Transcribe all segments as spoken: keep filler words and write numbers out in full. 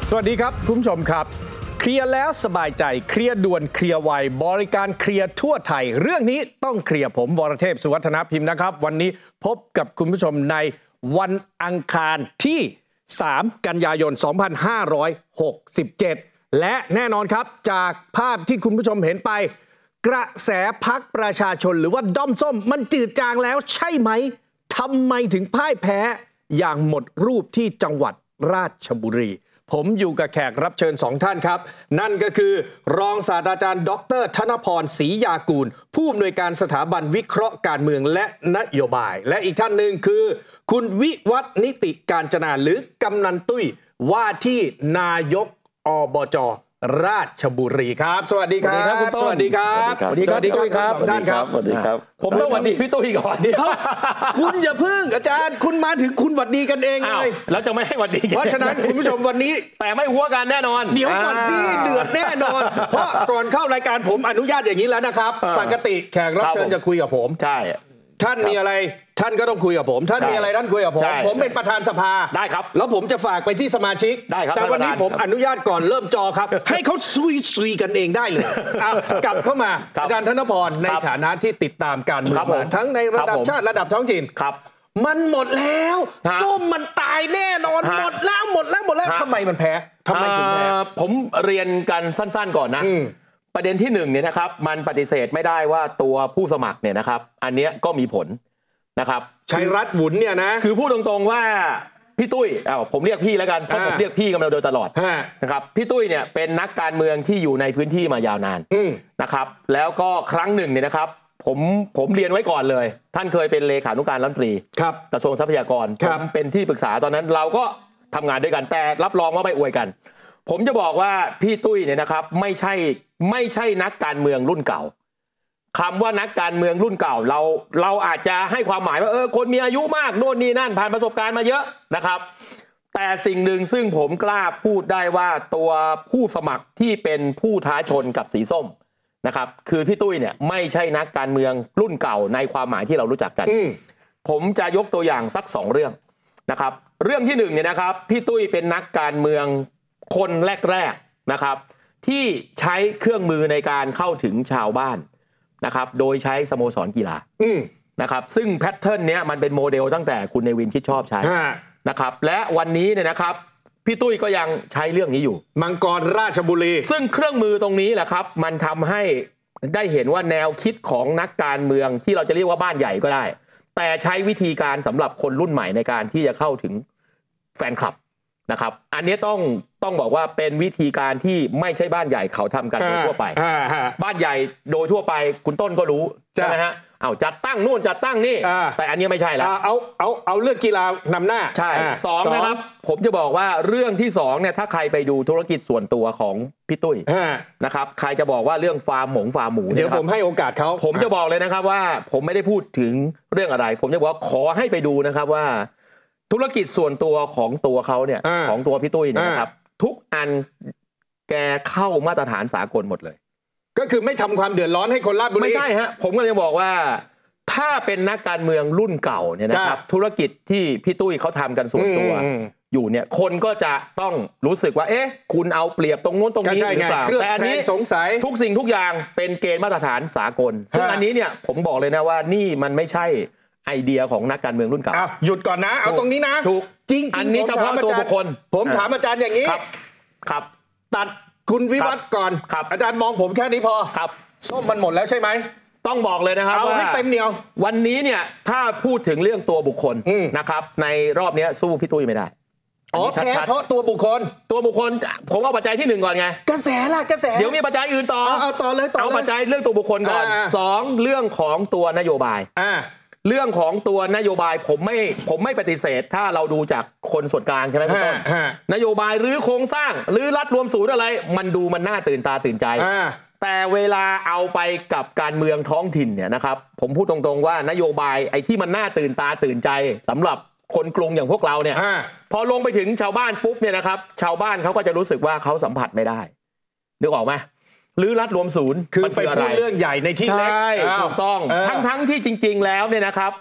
สวัสดีครับคุณผู้ชมครับเคลียร์แล้วสบายใจเคลียร์ด่วนเคลียร์ไวบริการเคลียร์ทั่วไทยเรื่องนี้ต้องเคลียร์ผมวรเทพสุวัฒนพิมพ์นะครับวันนี้พบกับคุณผู้ชมในวันอังคารที่สามกันยายนสองพันห้าร้อยหกสิบเจ็ดและแน่นอนครับจากภาพที่คุณผู้ชมเห็นไปกระแสพรรคประชาชนหรือว่าด้อมส้มมันจืดจางแล้วใช่ไหมทำไมถึงพ่ายแพ้อย่างหมดรูปที่จังหวัดราชบุรีผมอยู่กับแขกรับเชิญสองท่านครับนั่นก็คือรองศาสตราจารย์ดร.ธนพรศรียากูลผู้อำนวยการสถาบันวิเคราะห์การเมืองและนโยบายและอีกท่านหนึ่งคือคุณวิวัฒน์นิติการจนาหรือกำนันตุ้ยว่าที่นายกอบจ.ราชบุรีครับสวัสดีครับคุณต้นสวัสดีครับสวัสดีครับพี่ตุ้ยครับด้านครับสวัสดีครับผมต้องสวัสดีพี่ตุ้ยก่อนเดี๋ยวคุณอย่าพึ่งอาจารย์คุณมาถึงคุณหวัดดีกันเองเลยแล้วจะไม่ให้หวัดดีกันเพราะฉะนั้นคุณผู้ชมวันนี้แต่ไม่หัวกันแน่นอนเดี๋ยวก่อนสิเดือดแน่นอนเพราะก่อนเข้ารายการผมอนุญาตอย่างนี้แล้วนะครับปกติแขกรับเชิญจะคุยกับผมใช่ท่านมีอะไรท่านก็ต้องคุยกับผมท่านมีอะไรท่านคุยกับผมผมเป็นประธานสภาได้ครับแล้วผมจะฝากไปที่สมาชิกได้ครับแต่วันนี้ผมอนุญาตก่อนเริ่มจอครับให้เขาซุยซุยกันเองได้เลยกลับเข้ามาอาจารย์ธนพรในฐานะที่ติดตามการเมืองมาทั้งในระดับชาติระดับท้องถิ่นครับมันหมดแล้วส้มมันตายแน่นอนหมดแล้วหมดแล้วหมดแล้วทำไมมันแพ้ทำไมถึงแพ้ผมเรียนกันสั้นๆก่อนนะประเด็นที่หนึ่งเนี่ยนะครับมันปฏิเสธไม่ได้ว่าตัวผู้สมัครเนี่ยนะครับอันเนี้ยก็มีผลนะครับชัยรัตน์หวุนเนี่ยนะคือพูดตรงๆว่าพี่ตุ้ยอ้าวผมเรียกพี่แล้วกันเพราะผมเรียกพี่กันมาโดยตลอดนะครับพี่ตุ้ยเนี่ยเป็นนักการเมืองที่อยู่ในพื้นที่มายาวนานนะครับแล้วก็ครั้งหนึ่งเนี่ยนะครับผมผมเรียนไว้ก่อนเลยท่านเคยเป็นเลขานุการรัฐมนตรีกระทรวงทรัพยากรผมเป็นที่ปรึกษาตอนนั้นเราก็ทำงานด้วยกันแต่รับรองว่าไม่อวยกันผมจะบอกว่าพี่ตุ้ยเนี่ยนะครับไม่ใช่ไม่ใช่นักการเมืองรุ่นเก่าคำว่านักการเมืองรุ่นเก่าเราเราอาจจะให้ความหมายว่าเออคนมีอายุมากโน่นนี่นั่นผ่านประสบการณ์มาเยอะนะครับแต่สิ่งหนึ่งซึ่งผมกล้าพูดได้ว่าตัวผู้สมัครที่เป็นผู้ท้าชนกับสีส้มนะครับคือพี่ตุ้ยเนี่ยไม่ใช่นักการเมืองรุ่นเก่าในความหมายที่เรารู้จักกันผมจะยกตัวอย่างสักสองเรื่องนะครับเรื่องที่หนึ่งเนี่ยนะครับพี่ตุ้ยเป็นนักการเมืองคนแรกๆนะครับที่ใช้เครื่องมือในการเข้าถึงชาวบ้านนะครับโดยใช้สโมสรกีฬานะครับซึ่งแพทเทิร์นเนี้ยมันเป็นโมเดลตั้งแต่คุณเนวินชิดชอบใช้นะครับและวันนี้เนี่ยนะครับพี่ตุ้ยก็ยังใช้เรื่องนี้อยู่มังกรราชบุรีซึ่งเครื่องมือตรงนี้แหละครับมันทำให้ได้เห็นว่าแนวคิดของนักการเมืองที่เราจะเรียกว่าบ้านใหญ่ก็ได้แต่ใช้วิธีการสำหรับคนรุ่นใหม่ในการที่จะเข้าถึงแฟนคลับนะครับอันนี้ต้องต้องบอกว่าเป็นวิธีการที่ไม่ใช่บ้านใหญ่เขาทำกันโดยทั่วไปบ้านใหญ่โดยทั่วไปคุณต้นก็รู้ใช่ไหมฮะเอาจัดตั้งนู่นจัดตั้งนี่แต่อันนี้ไม่ใช่แล้วเอาเอาเอาเรื่องกีฬานำหน้าใช่สองนะครับผมจะบอกว่าเรื่องที่สองเนี่ยถ้าใครไปดูธุรกิจส่วนตัวของพี่ตุ้ยนะครับใครจะบอกว่าเรื่องฟาร์มหมูฟาร์มหมูเดี๋ยวผมให้โอกาสเขาผมจะบอกเลยนะครับว่าผมไม่ได้พูดถึงเรื่องอะไรผมจะบอกว่าขอให้ไปดูนะครับว่าธุรกิจส่วนตัวของตัวเขาเนี่ยของตัวพี่ตุ้ยเนี่ยนะครับทุกอันแกเข้ามาตรฐานสากลหมดเลยก็คือไม่ทำความเดือดร้อนให้คนราชบุรีไม่ใช่ฮะผมก็เลยบอกว่าถ้าเป็นนักการเมืองรุ่นเก่าเนี่ยนะครับธุรกิจที่พี่ตุ้ยเขาทำกันส่วนตัวอยู่เนี่ยคนก็จะต้องรู้สึกว่าเอ๊ะคุณเอาเปรียบตรงโน้นตรงนี้หรือเปล่าแต่อันนี้สงสัยทุกสิ่งทุกอย่างเป็นเกณฑ์มาตรฐานสากลซึ่งอันนี้เนี่ยผมบอกเลยนะว่านี่มันไม่ใช่ไอเดียของนักการเมืองรุ่นเก่าหยุดก่อนนะเอาตรงนี้นะถูกจริงอันนี้เฉพาะตัวบุคคลผมถามอาจารย์อย่างนี้ครับครับตัดคุณวิวัฒน์ก่อนครับอาจารย์มองผมแค่นี้พอครับส้มมันหมดแล้วใช่ไหมต้องบอกเลยนะครับว่าให้เต็มเหนียววันนี้เนี่ยถ้าพูดถึงเรื่องตัวบุคคลนะครับในรอบนี้สู้พี่ตุ้ยไม่ได้อ๋อแค่เพราะตัวบุคคลตัวบุคคลผมเอาปัจจัยที่หนึ่งก่อนไงกระแสล่ะกระแสเดี๋ยวมีปัจจัยอื่นต่อเอาต่อเลยเอาปัจจัยเรื่องตัวบุคคลก่อนสองเรื่องของตัวนโยบายเรื่องของตัวนโยบายผมไม่ผมไม่ปฏิเสธถ้าเราดูจากคนส่วนกลางใช่ไหมคุณต้นนโยบายหรือโครงสร้างหรือรัฐรวมศูนย์อะไรมันดูมันน่าตื่นตาตื่นใจแต่เวลาเอาไปกับการเมืองท้องถิ่นเนี่ยนะครับผมพูดตรงๆว่านโยบายไอ้ที่มันน่าตื่นตาตื่นใจสำหรับคนกรุงอย่างพวกเราเนี่ยพอลงไปถึงชาวบ้านปุ๊บเนี่ยนะครับชาวบ้านเขาก็จะรู้สึกว่าเขาสัมผัสไม่ได้นึกออกไหมหรือรัฐรวมศูนย์คือไปพูดเรื่องใหญ่ในที่เล็กใช่ถูกต้องทั้งทั้งที่จริงๆแล้วเนี่ยนะครับ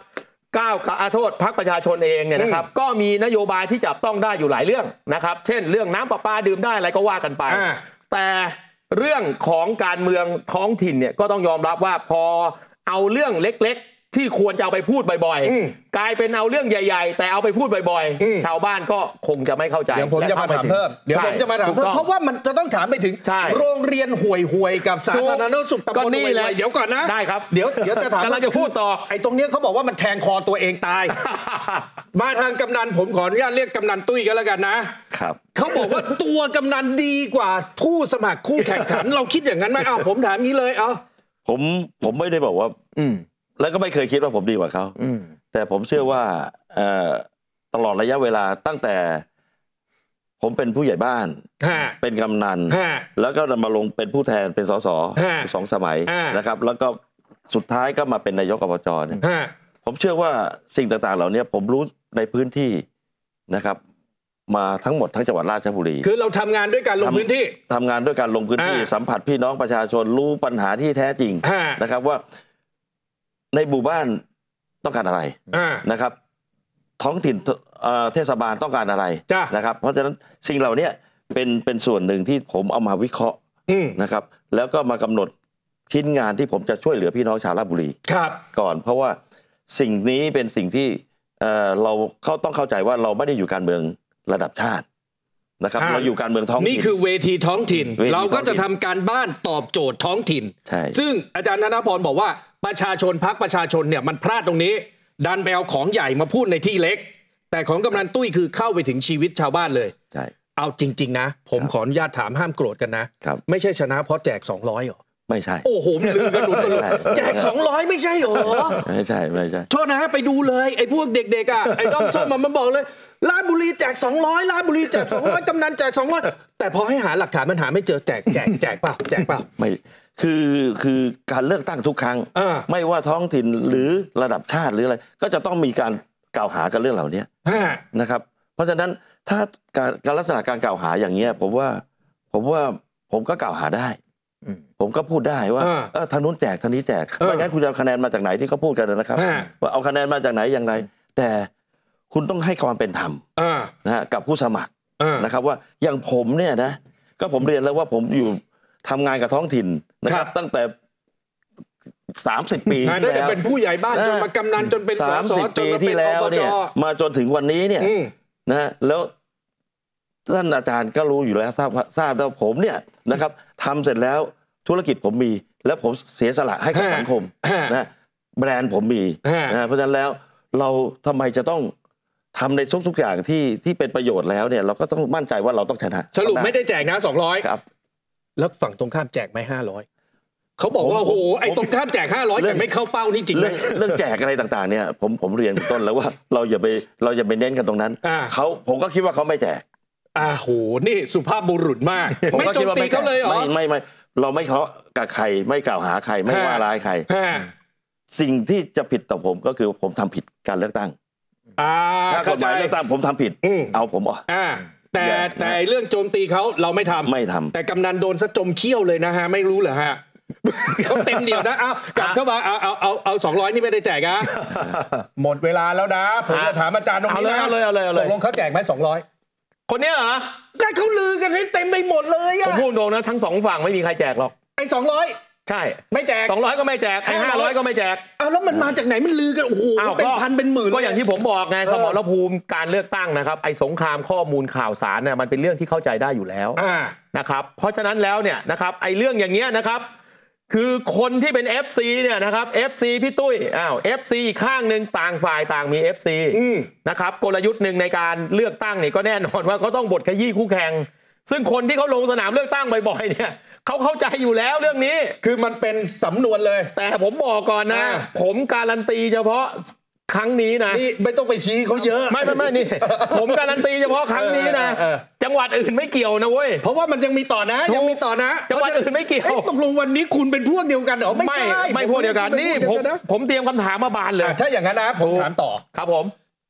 ก้าวอาโทษพรรคประชาชนเองเนี่ยนะครับก็มีนโยบายที่จับต้องได้อยู่หลายเรื่องนะครับเช่นเรื่องน้ำประปาดื่มได้อะไรก็ว่ากันไปแต่เรื่องของการเมืองท้องถิ่นเนี่ยก็ต้องยอมรับว่าพอเอาเรื่องเล็กๆที่ควรจะเอาไปพูดบ่อยๆกลายเป็นเอาเรื่องใหญ่ๆแต่เอาไปพูดบ่อยๆชาวบ้านก็คงจะไม่เข้าใจเดี๋ยวผมจะมาถามเพิ่มเดี๋ยวผมจะมาถามเพิ่มเพราะว่ามันจะต้องถามไปถึงโรงเรียนห่วยห่วยกับสาธารณสุขตำบลห่วยห่วยเดี๋ยวก่อนนะได้ครับเดี๋ยวเดี๋ยวจะถามกำลังจะพูดต่อไอ้ตรงนี้เขาบอกว่ามันแทงคอตัวเองตายมาทางกำนันผมขออนุญาตเรียกกำนันตุ้ยกันแล้วกันนะครับเขาบอกว่าตัวกำนันดีกว่าผู้สมัครคู่แข่งขันเราคิดอย่างนั้นไหมอ้าวผมถามงี้เลยเอาผมผมไม่ได้บอกว่าอืมแล้วก็ไม่เคยคิดว่าผมดีกว่าเขาแต่ผมเชื่อว่าตลอดระยะเวลาตั้งแต่ผมเป็นผู้ใหญ่บ้านเป็นกำนันแล้วก็มาลงเป็นผู้แทนเป็นสสสองสมัยนะครับแล้วก็สุดท้ายก็มาเป็นนายกอบจเนี่ยผมเชื่อว่าสิ่งต่างๆเหล่านี้ผมรู้ในพื้นที่นะครับมาทั้งหมดทั้งจังหวัดราชบุรีคือเราทำงานด้วยการลงพื้นที่ทำงานด้วยการลงพื้นที่สัมผัสพี่น้องประชาชนรู้ปัญหาที่แท้จริงนะครับว่าในหมู่บ้านต้องการอะไรนะครับท้องถิ่นเทศบาลต้องการอะไรนะครับเพราะฉะนั้นสิ่งเหล่านี้เป็นเป็นส่วนหนึ่งที่ผมเอามาวิเคราะห์นะครับแล้วก็มากำหนดชิ้นงานที่ผมจะช่วยเหลือพี่น้องชาวราชบุรีก่อนเพราะว่าสิ่งนี้เป็นสิ่งที่เราเขาต้องเข้าใจว่าเราไม่ได้อยู่การเมืองระดับชาตินะครับเราอยู่การเมืองท้องถิ่นนี่คือเวทีท้องถิ่นเราก็จะทำการบ้านตอบโจทย์ท้องถิ่นซึ่งอาจารย์ธนพรบอกว่าประชาชนพรรคประชาชนเนี่ยมันพลาดตรงนี้ดันไปเอาของใหญ่มาพูดในที่เล็กแต่ของกำนันตุ้ยคือเข้าไปถึงชีวิตชาวบ้านเลยใช่เอาจริงๆนะผมขออนุญาตถามห้ามโกรธกันนะไม่ใช่ชนะเพราะแจกสองร้อยหรอไม่ใช่โอ้โหลือกันหลุดกันเลยแจกสองร้อยไม่ใช่หรอไม่ใช่ไม่ใช่โทษนะไปดูเลยไอ้พวกเด็กๆอ่ะไอ้ด้อมส้มมันบอกเลยราชบุรีแจกสองร้อยราชบุรีแจกสองร้อยกำนันแจกสองร้อยแต่พอให้หาหลักฐานมันหาไม่เจอแจกแจกแจกเปล่าแจกเปล่าไม่คือคือการเลือกตั้งทุกครั้งไม่ว่าท้องถิ่นหรือระดับชาติหรืออะไรก็จะต้องมีการกล่าวหากันเรื่องเหล่านี้นะครับเพราะฉะนั้นถ้าการการลักษณะการกล่าวหาอย่างเงี้ยผมว่าผมว่าผมก็กล่าวหาได้ผมก็พูดได้ว่าเออทางนู้นแจกทางนี้แจกไม่งั้นคุณจะเอาคะแนนมาจากไหนที่เขาพูดกันนะครับว่าเอาคะแนนมาจากไหนอย่างไรแต่คุณต้องให้ความเป็นธรรมนะฮะกับผู้สมัครนะครับว่าอย่างผมเนี่ยนะก็ผมเรียนแล้วว่าผมอยู่ทำงานกับท้องถิ่นนะครับตั้งแต่สามสิบปีที่แล้วเป็นผู้ใหญ่บ้านจนมากำนันจนเป็นสสจนมาเป็นอบจมาจนถึงวันนี้เนี่ยนะแล้วท่านอาจารย์ก็รู้อยู่แล้วทราบทราบแล้วผมเนี่ยนะครับทำเสร็จแล้วธุรกิจผมมีแล้วผมเสียสละให้กับสังคมนะแบรนด์ผมมีนะเพราะฉะนั้นแล้วเราทำไมจะต้องทำในทุกๆอย่างที่ที่เป็นประโยชน์แล้วเนี่ยเราก็ต้องมั่นใจว่าเราต้องชนะสรุปไม่ได้แจกนะสองร้อยครับแล้วฝั่งตรงข้ามแจกไหมห้าร้อยเขาบอกว่าโอ้โหไอ้ตรงข้ามแจกห้าร้อยแต่ไม่เข้าเป้านี่จริงไหมเรื่องแจกอะไรต่างๆเนี่ยผมผมเรียนต้นแล้วว่าเราอย่าไปเราอย่าไปเน้นกันตรงนั้นเขาผมก็คิดว่าเขาไม่แจกอ่าโหนี่สุภาพบุรุษมากไม่โจมตีเขาเลยเหรอไม่ไม่ไม่เราไม่เคาะกับใครไม่กล่าวหาใครไม่ว่าร้ายใครสิ่งที่จะผิดต่อผมก็คือผมทำผิดการเลือกตั้งถ้ากฎหมายเลือกตั้งผมทำผิดเอาผมออกแต่แต่เรื่องโจมตีเขาเราไม่ทำไม่ทำแต่กำนันโดนซะจมเขี้ยวเลยนะฮะไม่รู้เหรอฮะเขาเต็มเดียวนะเอากลับเข้ามาเอาเอาเอาเอาสองร้อยนี่ไม่ได้แจกนะหมดเวลาแล้วนะผมจะถามอาจารย์ตรงนี้นะเอาเลยเอาเลยเอาเลยตกลงเขาแจกไหมสองร้อยคนนี้เหรอก็เขาลือกันให้เต็มไปหมดเลยอะผมพูดตรงนะทั้งสองฝั่งไม่มีใครแจกหรอกไอ้สองร้อยใช่ไม่แจกสองร้อยก็ไม่แจกไอ้ห้าร้อยก็ไม่แจกอ้าวแล้วมันมาจากไหนมันลือกันโอ้โหเป็นพันเป็นหมื่นก็อย่างที่ผมบอกไงสมรภูมิการเลือกตั้งนะครับไอ้สงครามข้อมูลข่าวสารเนี่ยมันเป็นเรื่องที่เข้าใจได้อยู่แล้วนะครับเพราะฉะนั้นแล้วเนี่ยนะครับไอ้เรื่องอย่างเงี้ยนะครับคือคนที่เป็น เอฟ ซี เนี่ยนะครับ เอฟ ซี พี่ตุ้ยอ้าว เอฟ ซี อีกข้างหนึ่งต่างฝ่ายต่างมี เอฟ ซี นะครับกลยุทธ์หนึ่งในการเลือกตั้งนี่ก็แน่นอนว่าเขาต้องบทขยี้คู่แข่งซึ่งคนที่เขาลงสนามเลือกตั้งบ่อยๆเนี่ยเขาเข้าใจอยู่แล้วเรื่องนี้คือมันเป็นสำนวนเลยแต่ผมบอกก่อนนะผมการันตีเฉพาะครั้งนี้นะนี่ไม่ต้องไปชี้เขาเยอะไม่ไม่ไม่นี่ผมการันตีเฉพาะครั้งนี้นะจังหวัดอื่นไม่เกี่ยวนะเว้ยเพราะว่ามันยังมีต่อนะยังมีต่อนะจังหวัดอื่นไม่เกี่ยวตกลงวันนี้คุณเป็นพวกเดียวกันเหรอไม่ใช่ไม่พวกเดียวกันนี่ผมผมเตรียมคำถามมาบานเลยถ้าอย่างนั้นนะผมถามต่อครับผม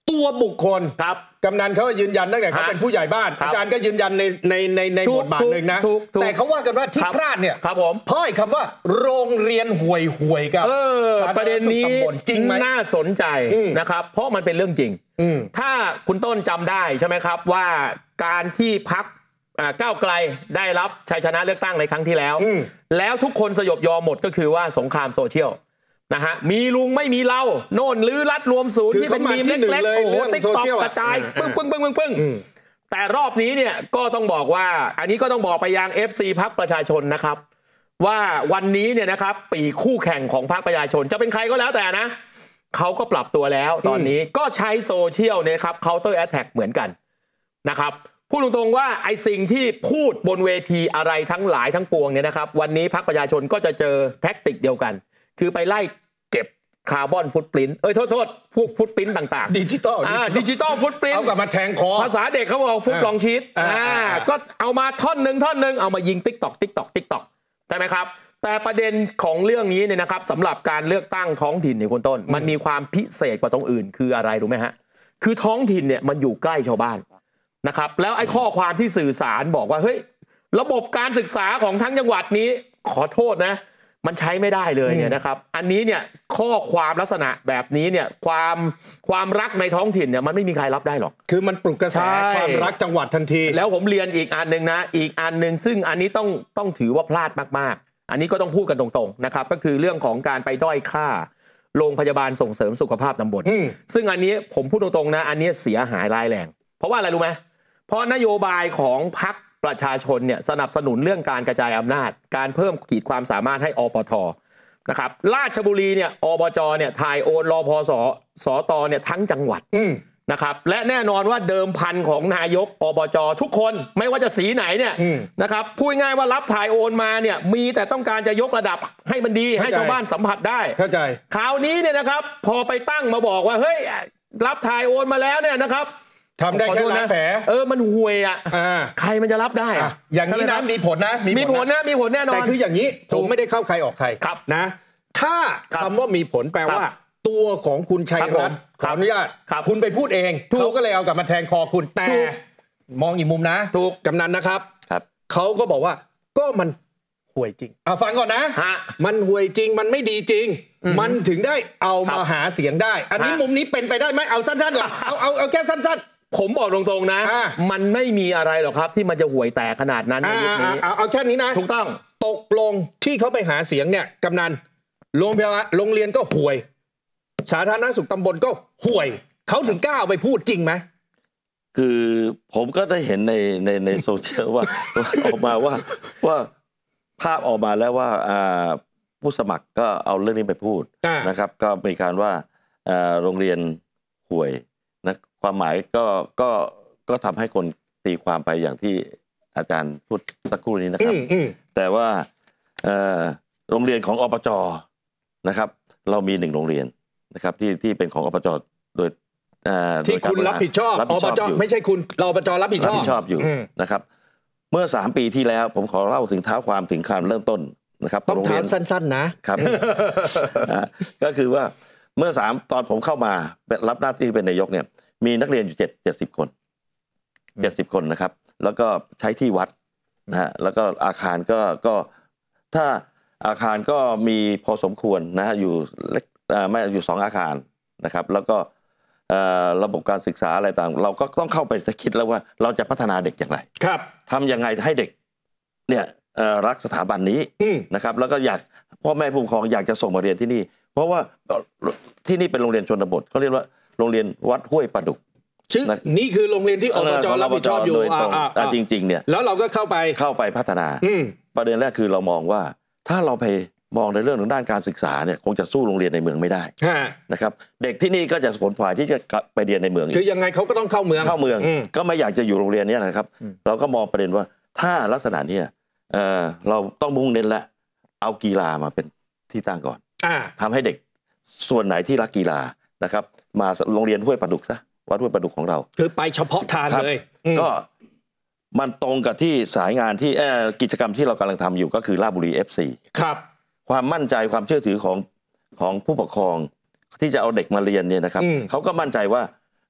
ตัวบุคคลครับกำนันเขายืนยันตั้งแต่เขาเป็นผู้ใหญ่บ้านอาจารย์ก็ยืนยันในในในในบทบาทหนึ่งนะแต่เขาว่ากันว่าที่พลาดเนี่ยครับผมเพราะคำว่าโรงเรียนห่วยห่วยกับประเด็นนี้จริงไหมน่าสนใจนะครับเพราะมันเป็นเรื่องจริงถ้าคุณต้นจำได้ใช่ไหมครับว่าการที่พรรคก้าวไกลได้รับชัยชนะเลือกตั้งในครั้งที่แล้วแล้วทุกคนสยบยอมหมดก็คือว่าสงครามโซเชียลนะฮะมีลุงไม่มีเราโน่นหรือรัดรวมศูนย์ที่เป็นมีมเล็กๆโอ้โหติ๊กต็อกกระจายปึ้งปึ้งปึ้งปึ้งปึ้งแต่รอบนี้เนี่ยก็ต้องบอกว่าอันนี้ก็ต้องบอกไปยัง เอฟ ซี พรรคประชาชนนะครับว่าวันนี้เนี่ยนะครับปีคู่แข่งของพรรคประชาชนจะเป็นใครก็แล้วแต่นะเขาก็ปรับตัวแล้วตอนนี้ก็ใช้โซเชียลเนี่ยครับ counter attack เหมือนกันนะครับพูดตรงๆว่าไอ้สิ่งที่พูดบนเวทีอะไรทั้งหลายทั้งปวงเนี่ยนะครับวันนี้พรรคประชาชนก็จะเจอแท็กติกเดียวกันคือไปไล่เก็บคาร์บอนฟุตปรินต์เอ้ยโทษโทษพวกฟุตปรินต์ต่างๆดิจิตอลอ่าดิจิตอลฟุตปรินต์เอากลับมาแทงคอภาษาเด็กเขาบอกฟุตลองชีตอ่าก็เอามาท่อนหนึ่งท่อนหนึ่งเอามายิงติ๊กตอกติ๊กตอกติ๊กตอกใช่ไหมครับแต่ประเด็นของเรื่องนี้เนี่ยนะครับสำหรับการเลือกตั้งท้องถิ่นเนี่ยคุณต้นมันมีความพิเศษกว่าตรงอื่นคืออะไรรู้ไหมฮะคือท้องถิ่นเนี่ยมันอยู่ใกล้ชาวบ้านนะครับแล้วไอ้ข้อความที่สื่อสารบอกว่าเฮ้ยระบบการศึกษาของทั้งจังหวัดนี้ขอโทษนะมันใช้ไม่ได้เลยเนี่ยนะครับอันนี้เนี่ยข้อความลักษณะแบบนี้เนี่ยความความรักในท้องถิ่นเนี่ยมันไม่มีใครรับได้หรอกคือมันปลุกกระแสความรักจังหวัดทันทีแล้วผมเรียนอีกอันหนึ่งนะอีกอันหนึ่งซึ่งอันนี้ต้องต้องถือว่าพลาดมากๆอันนี้ก็ต้องพูดกันตรงๆนะครับก็คือเรื่องของการไปด้อยค่าโรงพยาบาลส่งเสริมสุขภาพตำบลซึ่งอันนี้ผมพูดตรงๆนะอันนี้เสียหายร้ายแรงเพราะว่าอะไรรู้ไหมเพราะนโยบายของพรรคประชาชนเนี่ยสนับสนุนเรื่องการกระจายอำนาจการเพิ่มขีดความสามารถให้อปท.นะครับราชบุรีเนี่ยอบจ.เนี่ยถ่ายโอนรพสสตเนี่ยทั้งจังหวัดนะครับและแน่นอนว่าเดิมพันของนายกอบจ.ทุกคนไม่ว่าจะสีไหนเนี่ยนะครับพูดง่ายว่ารับถ่ายโอนมาเนี่ยมีแต่ต้องการจะยกระดับให้มันดีให้ชาวบ้านสัมผัสได้เข้าใจคราวนี้เนี่ยนะครับพอไปตั้งมาบอกว่าเฮ้ยรับถ่ายโอนมาแล้วเนี่ยนะครับทำได้แค่ล้างแผลเออมันห่วยอ่ะใครมันจะรับได้อ่ะอย่างนี้นะมีผลนะมีผลนะมีผลแน่นอนแต่คืออย่างนี้ผมไม่ได้เข้าใครออกใครนะถ้าคำว่ามีผลแปลว่าตัวของคุณชัยรัตน์ขออนุญาตคุณไปพูดเองเขาก็เลยเอากลับมาแทงคอคุณแต่มองอีกมุมนะถูกกำนันนะครับเขาก็บอกว่าก็มันห่วยจริงเอาฟังก่อนนะมันห่วยจริงมันไม่ดีจริงมันถึงได้เอามาหาเสียงได้อันนี้มุมนี้เป็นไปได้ไหมเอาสั้นๆก่อนเอาเอาเอาแค่สั้นๆผมบอกตรงๆนะมันไม่มีอะไรหรอกครับที่มันจะห่วยแตกขนาดนั้นในยุคนี้เอาเอาแค่นี้นะถูกต้องตกลงที่เขาไปหาเสียงเนี่ยกำนันโรงพยาบาลโรงเรียนก็ห่วยสาธารณสุขตำบลก็ห่วยเขาถึงกล้าเอาไปพูดจริงไหมคือผมก็ได้เห็นในในในโซเชียลว่าออกมาว่าว่าภาพออกมาแล้วว่าผู้สมัครก็เอาเรื่องนี้ไปพูดนะครับก็มีการว่าโรงเรียนห่วยนะความหมายก็ก็ก็ทำให้คนตีความไปอย่างที่อาจารย์พูดสักครู่นี้นะครับแต่ว่าโรงเรียนของอบจ.นะครับเรามีหนึ่งโรงเรียนนะครับที่ที่เป็นของอบจ.โดยที่คุณรับผิดชอบอบจ.ไม่ใช่คุณเราอบจ.รับผิดชอบรับผิดชอบอยู่นะครับเมื่อสามปีที่แล้วผมขอเล่าถึงเท้าความถึงการเริ่มต้นนะครับต้องถามสั้นๆนะครับก็คือว่าเมื่อสามตอนผมเข้ามารับหน้าที่เป็นนายกเนี่ยมีนักเรียนอยู่เจ็ดเจ็ดสิบคนเจ็ดสิบคนนะครับแล้วก็ใช้ที่วัดนะฮะแล้วก็อาคารก็ก็ถ้าอาคารก็มีพอสมควรนะฮะอยู่เล็กไม่อยู่สองอาคารนะครับแล้วก็ระบบการศึกษาอะไรต่างเราก็ต้องเข้าไปคิดแล้วว่าเราจะพัฒนาเด็กอย่างไรครับทำยังไงให้เด็กเนี่ยรักสถาบันนี้นะครับแล้วก็อยากพ่อแม่ผู้ปกครองอยากจะส่งมาเรียนที่นี่เพราะว่าที่นี่เป็นโรงเรียนชนบทเขาเรียกว่าโรงเรียนวัดห้วยปลาดุกชื่อนี่คือโรงเรียนที่อบจ.รับผิดชอบอยู่จริงๆเนี่ยแล้วเราก็เข้าไปเข้าไปพัฒนาประเด็นแรกคือเรามองว่าถ้าเราไปมองในเรื่องของด้านการศึกษาเนี่ยคงจะสู้โรงเรียนในเมืองไม่ได้นะครับเด็กที่นี่ก็จะผลฝ่ายที่จะไปเรียนในเมืองคือยังไงเขาก็ต้องเข้าเมืองเข้าเมืองก็ไม่อยากจะอยู่โรงเรียนนี้นะครับเราก็มองประเด็นว่าถ้าลักษณะนี้เราต้องมุ่งเน้นและเอากีฬามาเป็นที่ตั้งก่อนทำให้เด็กส่วนไหนที่รักกีฬานะครับมาโรงเรียนห้วยปลาดุกซะวัดห้วยปลาดุกของเราคือไปเฉพาะทางเลยก็มันตรงกับที่สายงานที่กิจกรรมที่เรากำลังทำอยู่ก็คือราชบุรี เอฟ ซีครับความมั่นใจความเชื่อถือของของผู้ปกครองที่จะเอาเด็กมาเรียนเนี่ยนะครับเขาก็มั่นใจว่า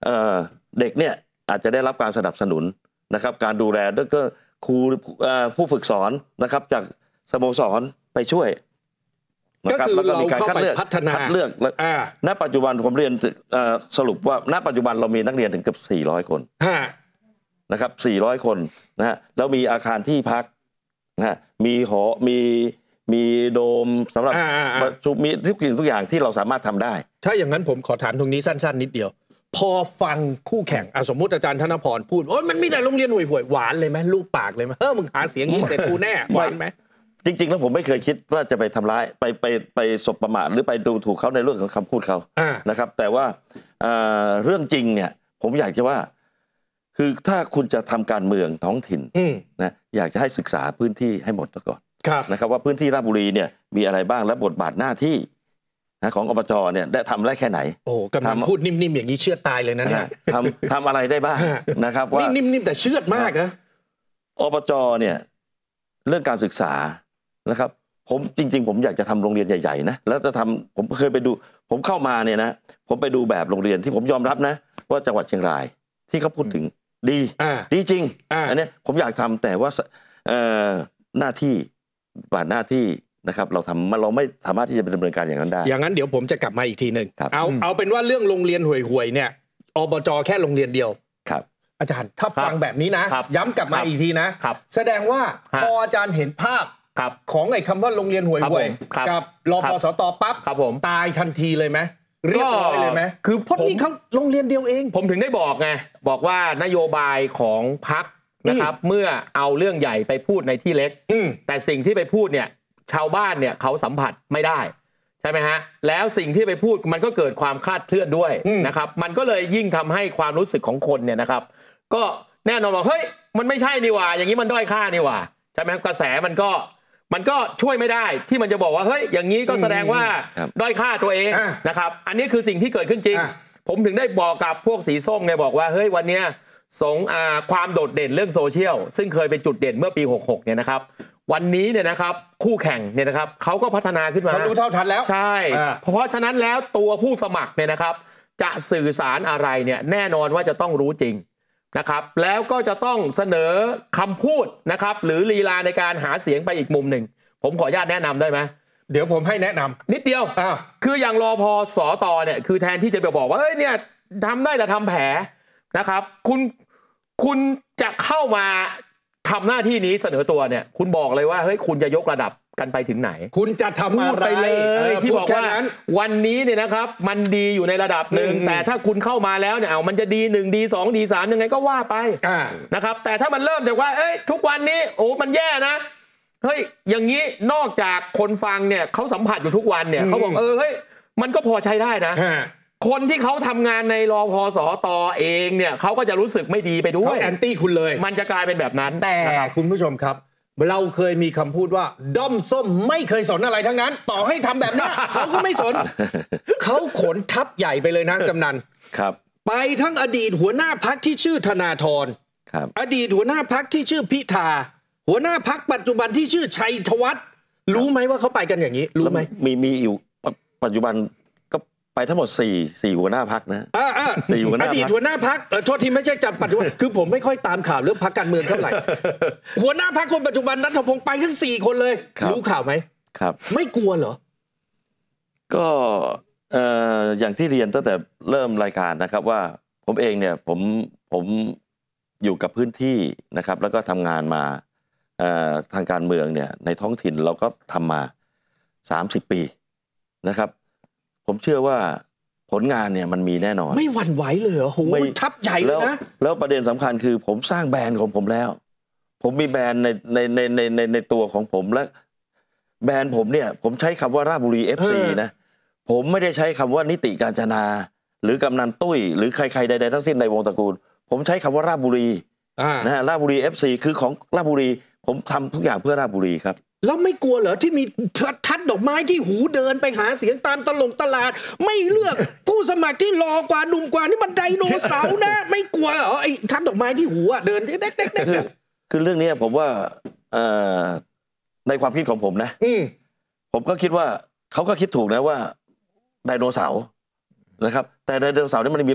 เด็กเนี่ยอาจจะได้รับการสนับสนุนนะครับการดูแลแล้วก็ครูผู้ฝึกสอนนะครับจากสโมสรไปช่วยก็คือเราเข้าไปพัฒนาคัดเลือกณปัจจุบันผมเรียนสรุปว่าณปัจจุบันเรามีนักเรียนถึงเกือบสี่ร้อยคนนะครับสี่ร้อยคนนะฮะแล้วมีอาคารที่พักนะฮะมีหอมีมีโดมสำหรับประชุมมีทุกสิ่งทุกอย่างที่เราสามารถทำได้ถ้าอย่างนั้นผมขอถามตรงนี้สั้นๆนิดเดียวพอฟังคู่แข่งสมมุติอาจารย์ธนพรพูดโอ้ยมันมีแต่โรงเรียนห่วยๆหวานเลยไหมลูกปากเลยไหมเออมึงหาเสียงนี้เสร็จกูแน่หวานไหมจริงๆแล้วผมไม่เคยคิดว่าจะไปทำร้ายไปไปไปสบประมาทหรือไปดูถูกเขาในเรื่องของคำพูดเขานะครับแต่ว่าเรื่องจริงเนี่ยผมอยากจะว่าคือถ้าคุณจะทำการเมืองท้องถิ่นนะอยากจะให้ศึกษาพื้นที่ให้หมดก่อนนะครับว่าพื้นที่ราชบุรีเนี่ยมีอะไรบ้างและบทบาทหน้าที่ของอบจเนี่ยได้ทำได้แค่ไหนโอ้กำลังพูดนิ่มๆอย่างนี้เชื่อตายเลยนะทำทำอะไรได้บ้างนะครับว่านิ่มๆแต่เชื่อมากนะอบจเนี่ยเรื่องการศึกษานะครับผมจริงๆผมอยากจะทำโรงเรียนใหญ่ๆนะแล้วจะทำผมเคยไปดูผมเข้ามาเนี่ยนะผมไปดูแบบโรงเรียนที่ผมยอมรับนะว่าจังหวัดเชียงรายที่เขาพูดถึงดีดีจริงอันนี้ผมอยากทำแต่ว่าหน้าที่บาทหน้าที่นะครับเราทำเราไม่สามารถที่จะดำเนินการอย่างนั้นได้อย่างนั้นเดี๋ยวผมจะกลับมาอีกทีหนึ่งเอาเอาเป็นว่าเรื่องโรงเรียนห่วยๆเนี่ยอบจแค่โรงเรียนเดียวครับอาจารย์ถ้าฟังแบบนี้นะย้ำกลับมาอีกทีนะแสดงว่าพออาจารย์เห็นภาพของไอ้คำว่าโรงเรียนห่วยๆกับรปสตปั๊บตายทันทีเลยไหมเรียบร้อยเลยไหมคือเพราะนี่เขาโรงเรียนเดียวเองผมถึงได้บอกไงบอกว่านโยบายของพรรคนะครับเมื่อเอาเรื่องใหญ่ไปพูดในที่เล็กแต่สิ่งที่ไปพูดเนี่ยชาวบ้านเนี่ยเขาสัมผัสไม่ได้ใช่ไหมฮะแล้วสิ่งที่ไปพูดมันก็เกิดความคลาดเคลื่อนด้วยนะครับมันก็เลยยิ่งทำให้ความรู้สึกของคนเนี่ยนะครับก็แน่นอนว่าเฮ้ยมันไม่ใช่นี่หว่าอย่างนี้มันด้อยค่านี่หว่าใช่ไหมกระแสมันก็มันก็ช่วยไม่ได้ที่มันจะบอกว่าเฮ้ยอย่างนี้ก็แสดงว่าด้อยค่าตัวเองนะครับอันนี้คือสิ่งที่เกิดขึ้นจริงผมถึงได้บอกกับพวกสีส้มไงบอกว่าเฮ้ยวันนี้สงความโดดเด่นเรื่องโซเชียลซึ่งเคยเป็นจุดเด่นเมื่อปีหกหกเนี่ยนะครับวันนี้เนี่ยนะครับคู่แข่งเนี่ยนะครับเขาก็พัฒนาขึ้นมาเขารู้เท่าทันแล้วใช่เพราะฉะนั้นแล้วตัวผู้สมัครเนี่ยนะครับจะสื่อสารอะไรเนี่ยแน่นอนว่าจะต้องรู้จริงนะครับแล้วก็จะต้องเสนอคำพูดนะครับหรือลีลาในการหาเสียงไปอีกมุมหนึ่งผมขออนุญาตแนะนำได้ไหมเดี๋ยวผมให้แนะนำนิดเดียวคืออย่างรอพอสอตอเนี่ยคือแทนที่จะไปบอกว่าเอ้ยเนี่ยทำได้แต่ทำแผลนะครับคุณคุณจะเข้ามาทำหน้าที่นี้เสนอตัวเนี่ยคุณบอกเลยว่าเฮ้ยคุณจะยกระดับกันไปถึงไหนคุณจะทำอะไรไปเลยที่บอกว่าวันนี้เนี่ยนะครับมันดีอยู่ในระดับหนึ่งแต่ถ้าคุณเข้ามาแล้วเนี่ยเอามันจะดีหนึ่งดีสองดีสามยังไงก็ว่าไปนะครับแต่ถ้ามันเริ่มจากว่าเอ้ยทุกวันนี้โอ้มันแย่นะเฮ้ยอย่างนี้นอกจากคนฟังเนี่ยเขาสัมผัสอยู่ทุกวันเนี่ยเขาบอกเออเฮ้ยมันก็พอใช้ได้นะคนที่เขาทำงานในรพสตเองเนี่ยเขาก็จะรู้สึกไม่ดีไปด้วยเขาแอนตี้คุณเลยมันจะกลายเป็นแบบนั้นแต่คุณผู้ชมครับเราเคยมีคำพูดว่าด้อมส้มไม่เคยสนอะไรทั้งนั้นต่อให้ทำแบบนี้เขาก็ไม่สนเขาขนทัพใหญ่ไปเลยนะกำนันครับไปทั้งอดีตหัวหน้าพรรคที่ชื่อธนาธรครับอดีตหัวหน้าพรรคที่ชื่อพิธาหัวหน้าพรรคปัจจุบันที่ชื่อชัยธวัฒน์รู้ไหมว่าเขาไปกันอย่างนี้รู้ไหมมีมีอยู่ปัจจุบันก็ไปทั้งหมดสี่สี่หัวหน้าพรรคนะอ่าสี่หัวหน้าอดีตหัวหน้าพรรคโทษทีไม่ใช่จำปัจจุบันคือผมไม่ค่อยตามข่าวเรื่องพรรคการเมืองเท่าไหร่หัวหน้าพรรคคนปัจจุบันนัทพงศ์ไปทั้งสี่คนเลยรู้ข่าวไหมครับไม่กลัวเหรอก็เอ่ออย่างที่เรียนตั้งแต่เริ่มรายการนะครับว่าผมเองเนี่ยผมผมอยู่กับพื้นที่นะครับแล้วก็ทำงานมาทางการเมืองเนี่ยในท้องถิ่นเราก็ทำมาสามสิบปีนะครับผมเชื่อว่าผลงานเนี่ยมันมีแน่นอนไม่หวั่นไหวเลยเหรอโหทัพใหญ่เลยนะแล้วประเด็นสำคัญคือผมสร้างแบรนด์ของผมแล้วผมมีแบรนด์ในในในในในในตัวของผมและแบรนด์ผมเนี่ยผมใช้คำว่าราชบุรี เอฟ ซี นะผมไม่ได้ใช้คำว่านิติกาญจนาหรือกำนันตุ้ยหรือใครๆใดๆทั้งสิ้นในวงตระกูลผมใช้คำว่าราชบุรีนะฮะราชบุรี เอฟ ซี คือของราชบุรีผมทำทุกอย่างเพื่อราชบุรีครับแล้วไม่กลัวเหรอที่มีทัดดอกไม้ที่หูเดินไปหาเสียงตามตลงตลาดไม่เลือกผู้สมัครที่หล่อกว่าหนุ่มกว่านี่มันไดโนเสาร์นะไม่กลัวเหรอไอ้ทัดดอกไม้ที่หูอ่ะเดินเด็กๆคือเรื่องนี้ผมว่าในความคิดของผมนะผมก็คิดว่าเขาก็คิดถูกนะว่าไดโนเสาร์นะครับแต่ไดโนเสาร์นี่มันมี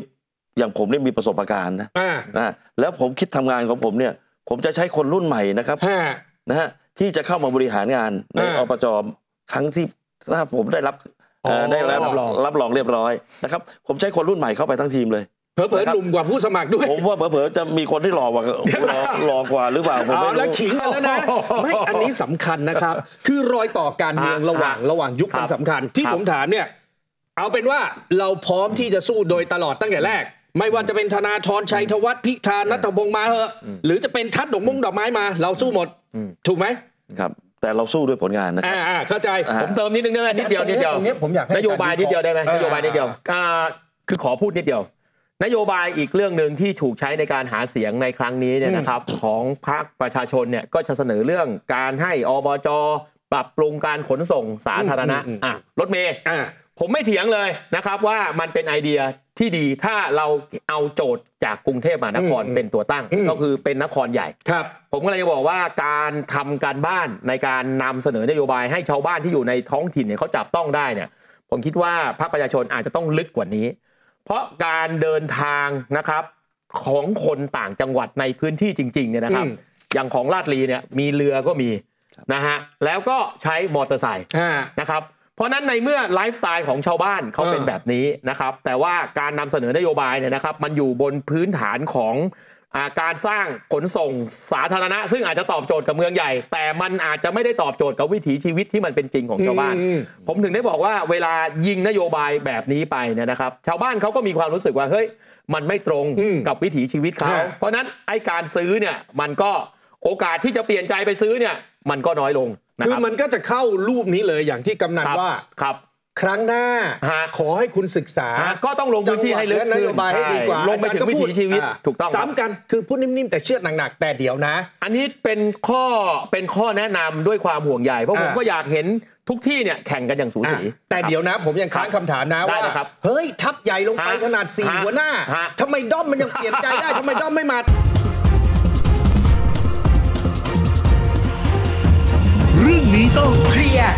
อย่างผมเนี่ยมีประสบการณ์นะนะแล้วผมคิดทำงานของผมเนี่ยผมจะใช้คนรุ่นใหม่นะครับนะฮะที่จะเข้ามาบริหารงานในอปจ.ครั้งที่ถ้าผมได้รับได้รับรับรองเรียบร้อยนะครับผมใช้คนรุ่นใหม่เข้าไปทั้งทีมเลยเผลอๆหนุ่มกว่าผู้สมัครด้วยผมว่าเผลอๆจะมีคนที่หล่อกว่าหล่อกว่าหรือเปล่าผมไม่รู้แล้วขิงกันแล้วนะไม่อันนี้สำคัญนะครับคือรอยต่อการเมืองระหว่างระหว่างยุคมันสำคัญที่ผมถามเนี่ยเอาเป็นว่าเราพร้อมที่จะสู้โดยตลอดตั้งแต่แรกไม่ว่าจะเป็นธนาธรชัยธวัฒน์พิธาณัฐพงษ์มาเหอะหรือจะเป็นทัดดอกมงดอกไม้มาเราสู้หมดถูกไหมครับแต่เราสู้ด้วยผลงานนะครับอ่าเข้าใจผมเติมนิดนึงได้ไหมนิดเดียวนิดเดียวผมอยากนโยบายนิดเดียวได้ไหมนโยบายนิดเดียวคือขอพูดนิดเดียวนโยบายอีกเรื่องหนึ่งที่ถูกใช้ในการหาเสียงในครั้งนี้เนี่ยนะครับของพรรคประชาชนเนี่ยก็จะเสนอเรื่องการให้อบจ.ปรับปรุงการขนส่งสาธารณะรถเมล์ผมไม่เถียงเลยนะครับว่ามันเป็นไอเดียที่ดีถ้าเราเอาโจทย์จากกรุงเทพมหานครเป็นตัวตั้งก็คือเป็นนครใหญ่ผมก็เลยจะบอกว่าการทำการบ้านในการนำเสนอนโยบายให้ชาวบ้านที่อยู่ในท้องถิ่นเนี่ยเขาจับต้องได้เนี่ยผมคิดว่าพรรคประชาชนอาจจะต้องลึกกว่านี้เพราะการเดินทางนะครับของคนต่างจังหวัดในพื้นที่จริงๆเนี่ยนะครับอย่างของลาดลีเนี่ยมีเรือก็มีนะฮะแล้วก็ใช้มอเตอร์ไซค์นะครับเพราะนั้นในเมื่อไลฟ์สไตล์ของชาวบ้านเขาเป็นแบบนี้นะครับแต่ว่าการนำเสนอนโยบายเนี่ยนะครับมันอยู่บนพื้นฐานของการสร้างขนส่งสาธารณะซึ่งอาจจะตอบโจทย์กับเมืองใหญ่แต่มันอาจจะไม่ได้ตอบโจทย์กับวิถีชีวิตที่มันเป็นจริงของชาวบ้านผมถึงได้บอกว่าเวลายิงนโยบายแบบนี้ไปเนี่ยนะครับชาวบ้านเขาก็มีความรู้สึกว่าเฮ้ยมันไม่ตรงกับวิถีชีวิตเขาเพราะนั้นไอ้การซื้อเนี่ยมันก็โอกาสที่จะเปลี่ยนใจไปซื้อเนี่ยมันก็น้อยลงคือมันก็จะเข้ารูปนี้เลยอย่างที่กำนันว่าครับครั้งหน้าขอให้คุณศึกษาก็ต้องลงพื้นที่ให้ลึกขึ้นนโยบายให้ดีกว่าลงไปถึงวิถีชีวิตถูกต้องซ้ำกันคือพูดนิ่มๆแต่เชื่อหนักๆแต่เดี๋ยวนะอันนี้เป็นข้อเป็นข้อแนะนำด้วยความห่วงใยเพราะผมก็อยากเห็นทุกที่เนี่ยแข่งกันอย่างสูสีแต่เดี๋ยวนะผมยังค้างคำถามนะว่าเฮ้ยทัพใหญ่ลงไปขนาดสี่หัวหน้าทำไมด้อมมันยังเปลี่ยนใจได้ทำไมด้อมไม่มาเรื่องนี้ต้องเคลียร์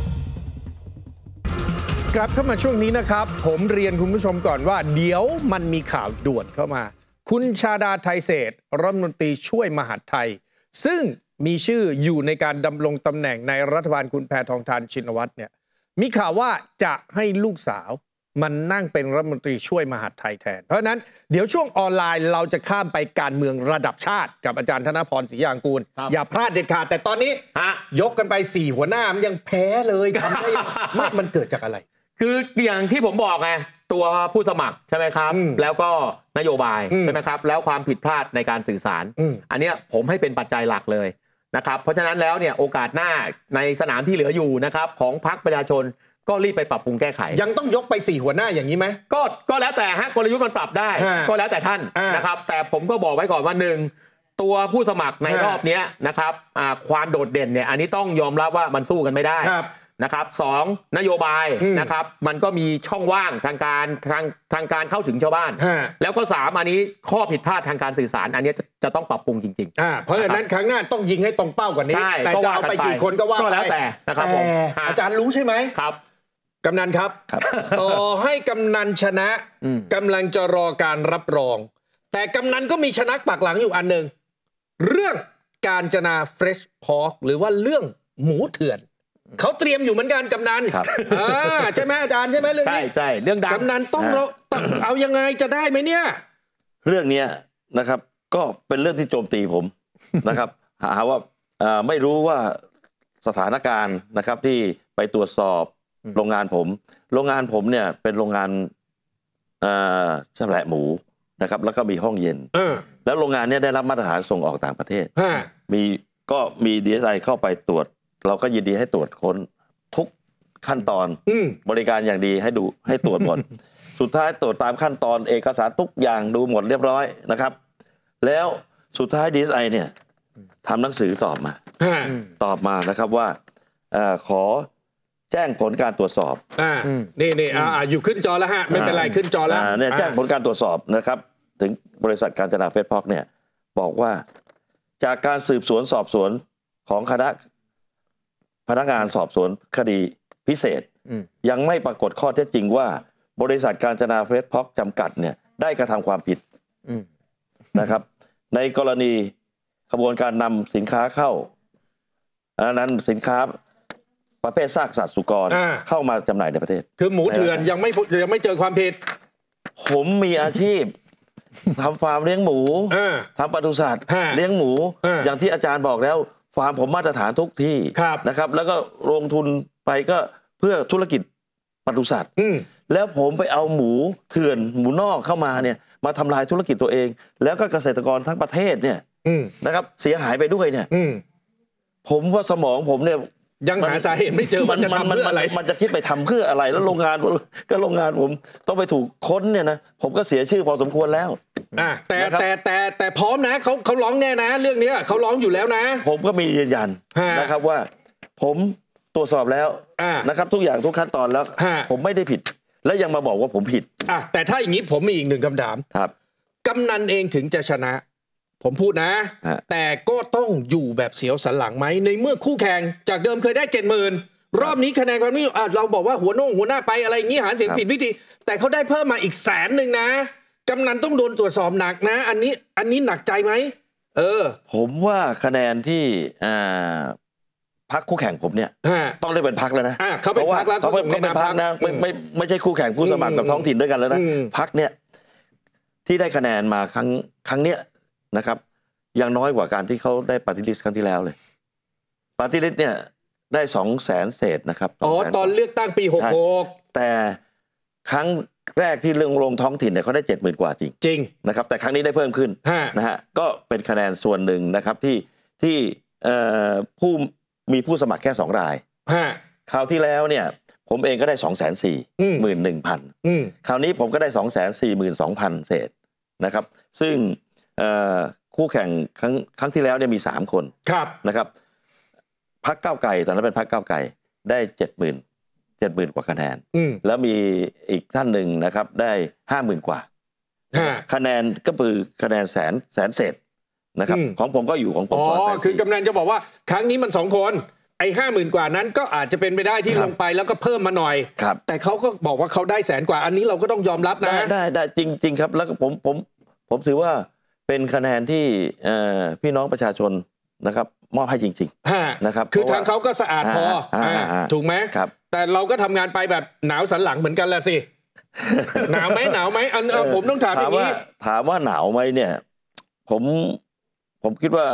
กลับเข้ามาช่วงนี้นะครับผมเรียนคุณผู้ชมก่อนว่าเดี๋ยวมันมีข่าวด่วนเข้ามาคุณชาดาไทเศรษฐ์รัฐมนตรีช่วยมหาดไทยซึ่งมีชื่ออยู่ในการดำรงตำแหน่งในรัฐบาลคุณแพทองธารชินวัตรเนี่ยมีข่าวว่าจะให้ลูกสาวมันนั่งเป็นรัฐมนตรีช่วยมหาดไทยแทนเพราะนั้นเดี๋ยวช่วงออนไลน์เราจะข้ามไปการเมืองระดับชาติกับอาจารย์ธนพร ศรียางกูลอย่าพลาดเด็ดขาดแต่ตอนนี้ยกกันไปสี่หัวหน้ามันยังแพ้เลยทำได้ไม่มันเกิดจากอะไรคืออย่างที่ผมบอกไงตัวผู้สมัครใช่ไหมครับแล้วก็นโยบายใช่ไหมครับแล้วความผิดพลาดในการสื่อสารอันนี้ผมให้เป็นปัจจัยหลักเลยนะครับเพราะฉะนั้นแล้วเนี่ยโอกาสหน้าในสนามที่เหลืออยู่นะครับของพรรคประชาชนก็รีบไปปรับปรุงแก้ไขยังต้องยกไปสี่หัวหน้าอย่างนี้ไหมก็ก็แล้วแต่ฮะกลยุทธ์มันปรับได้ก็แล้วแต่ท่านนะครับแต่ผมก็บอกไว้ก่อนว่าหนึ่งตัวผู้สมัครในรอบนี้นะครับความโดดเด่นเนี่ยอันนี้ต้องยอมรับว่ามันสู้กันไม่ได้นะครับสองนโยบายนะครับมันก็มีช่องว่างทางการทางทางการเข้าถึงชาวบ้านแล้วก็สามอันนี้ข้อผิดพลาดทางการสื่อสารอันนี้จะจะต้องปรับปรุงจริงๆเพราะฉะนั้นครั้งหน้าต้องยิงให้ตรงเป้ากว่านี้แต่จะเอาไปกี่คนก็ว่าก็แล้วแต่นะครับผมอาจารย์รู้ใช่ไหมครับกำนันครับต่อให้กำนันชนะกำลังจะรอการรับรองแต่กำนันก็มีชนักปักหลังอยู่อันหนึ่งเรื่องการจนาเฟรชพอร์กหรือว่าเรื่องหมูเถื่อนเขาเตรียมอยู่เหมือนกันกำนันใช่ไหมอาจารย์ใช่ไหมเรื่องนี้ใช่ใช่เรื่องดังกำนันต้องเราเอายังไงจะได้ไหมเนี่ยเรื่องนี้นะครับก็เป็นเรื่องที่โจมตีผมนะครับหาว่าไม่รู้ว่าสถานการณ์นะครับที่ไปตรวจสอบโรงงานผมโรงงานผมเนี่ยเป็นโรงงานชำแหละหมูนะครับแล้วก็มีห้องเย็นแล้วโรงงานนี้ได้รับมาตรฐานส่งออกต่างประเทศมีก็มี ดี เอส ไอ เข้าไปตรวจเราก็ยินดีให้ตรวจค้นทุกขั้นตอนบริการอย่างดีให้ดูให้ตรวจหมด สุดท้ายตรวจตามขั้นตอนเอกสารทุกอย่างดูหมดเรียบร้อยนะครับแล้วสุดท้าย ดี เอส ไอ เนี่ยทำหนังสือตอบมาตอบมานะครับว่าขอแจ้งผลการตรวจสอบนี่นี่อยู่ขึ้นจอแล้วฮะไม่เป็นไรขึ้นจอแล้วเนี่ยแจ้งผลการตรวจสอบนะครับถึงบริษัทกาญจนาเฟสพ็อกเนี่ยบอกว่าจากการสืบสวนสอบสวนของคณะพนักงานสอบสวนคดีพิเศษยังไม่ปรากฏข้อเท็จจริงว่าบริษัทกาญจนาเฟสพ็อกจำกัดเนี่ยได้กระทำความผิดนะครับในกรณีขบวนการนำสินค้าเข้าอันนั้นสินค้าประเภทซากสัตว์สุกรเข้ามาจำหน่ายในประเทศคือหมูเถื่อนยังไม่ยังไม่เจอความผิดผมมีอาชีพทำฟาร์มเลี้ยงหมูทำปศุสัตว์เลี้ยงหมูอย่างที่อาจารย์บอกแล้วฟาร์มผมมาตรฐานทุกที่นะครับแล้วก็ลงทุนไปก็เพื่อธุรกิจปศุสัตว์แล้วผมไปเอาหมูเถื่อนหมูนอกเข้ามาเนี่ยมาทำลายธุรกิจตัวเองแล้วก็เกษตรกรทั้งประเทศเนี่ยนะครับเสียหายไปด้วยเนี่ยผมว่าสมองผมเนี่ยยังหาสาเหตุไม่เจอมันจะทำเพื่ออะไรมันจะคิดไปทำเพื่ออะไรแล้วโรงงานก็โรงงานผมต้องไปถูกค้นเนี่ยนะผมก็เสียชื่อพอสมควรแล้วอ่ะแต่แต่แต่แต่พร้อมนะเขาเขาร้องแน่นะเรื่องนี้เขาร้องอยู่แล้วนะผมก็มียืนยันนะครับว่าผมตรวจสอบแล้วนะครับทุกอย่างทุกขั้นตอนแล้วผมไม่ได้ผิดและยังมาบอกว่าผมผิดอ่ะแต่ถ้าอย่างนี้ผมมีอีกหนึ่งคำถามครับกำนันเองถึงจะชนะผมพูดนะแต่ก็ต้องอยู่แบบเสียวสันหลังไหมในเมื่อคู่แข่งจากเดิมเคยได้เจ็ดหมื่นรอบนี้คะแนนความนิยมเราบอกว่าหัวโน่งหัวหน้าไปอะไรอย่างนี้หาเสียงผิดวิธีแต่เขาได้เพิ่มมาอีกแสนหนึ่งนะกำนันต้องโดนตรวจสอบหนักนะอันนี้อันนี้หนักใจไหมเออผมว่าคะแนนที่พรรคคู่แข่งผมเนี่ยต้องได้เป็นพรรคแล้วนะเพราะว่าเขาเป็นพรรคนะไม่ไม่ไม่ใช่คู่แข่งผู้สมัครกับท้องถิ่นด้วยกันแล้วนะพรรคเนี่ยที่ได้คะแนนมาครั้งครั้งเนี้ยนะครับยังน้อยกว่าการที่เขาได้ปฏิริษีครั้งที่แล้วเลยปฏิริษีเนี่ยได้สองแสนเศษนะครับอ๋อตอนเลือกตั้งปีหกหกแต่ครั้งแรกที่เรื่องลงท้องถิ่นเนี่ยเขาได้เจ็ดหมื่นกว่าจริงจริงนะครับแต่ครั้งนี้ได้เพิ่มขึ้นนะฮะก็เป็นคะแนนส่วนหนึ่งนะครับที่ที่ผู้มีผู้สมัครแค่สองรายคราวที่แล้วเนี่ยผมเองก็ได้สองแสนสี่หมื่นหนึ่งพันคราวนี้ผมก็ได้สองแสนสี่หมื่นสองพันเศษนะครับซึ่งคู่แข่งครั้งครั้งที่แล้วเนี่ยมีสามคนนะครับพรรคก้าวไกลตอนนั้นเป็นพรรคก้าวไกลได้เจ็ดหมื่นเจ็ดหมื่นกว่าคะแนนแล้วมีอีกท่านหนึ่งนะครับได้ห้าหมื่นกว่าคะแนนก็คือคะแนนแสนแสนเศษนะครับของผมก็อยู่ของผมอ๋อคือกำนันจะบอกว่าครั้งนี้มันสองคนไอ้ห้าหมื่นกว่านั้นก็อาจจะเป็นไปได้ที่ลงไปแล้วก็เพิ่มมาหน่อยแต่เขาก็บอกว่าเขาได้แสนกว่าอันนี้เราก็ต้องยอมรับนะได้ได้จริงจริงครับแล้วก็ผมผมผมถือว่าเป็นคะแนนที่พี่น้องประชาชนนะครับมอบให้จริงๆนะครับคือทางเขาก็สะอาดพอถูกไหมครับแต่เราก็ทำงานไปแบบหนาวสันหลังเหมือนกันแหละสิหนาวไหมหนาวไหมอันผมต้องถามอย่างนี้ถามว่าหนาวไหมเนี่ยผมผมคิดว่า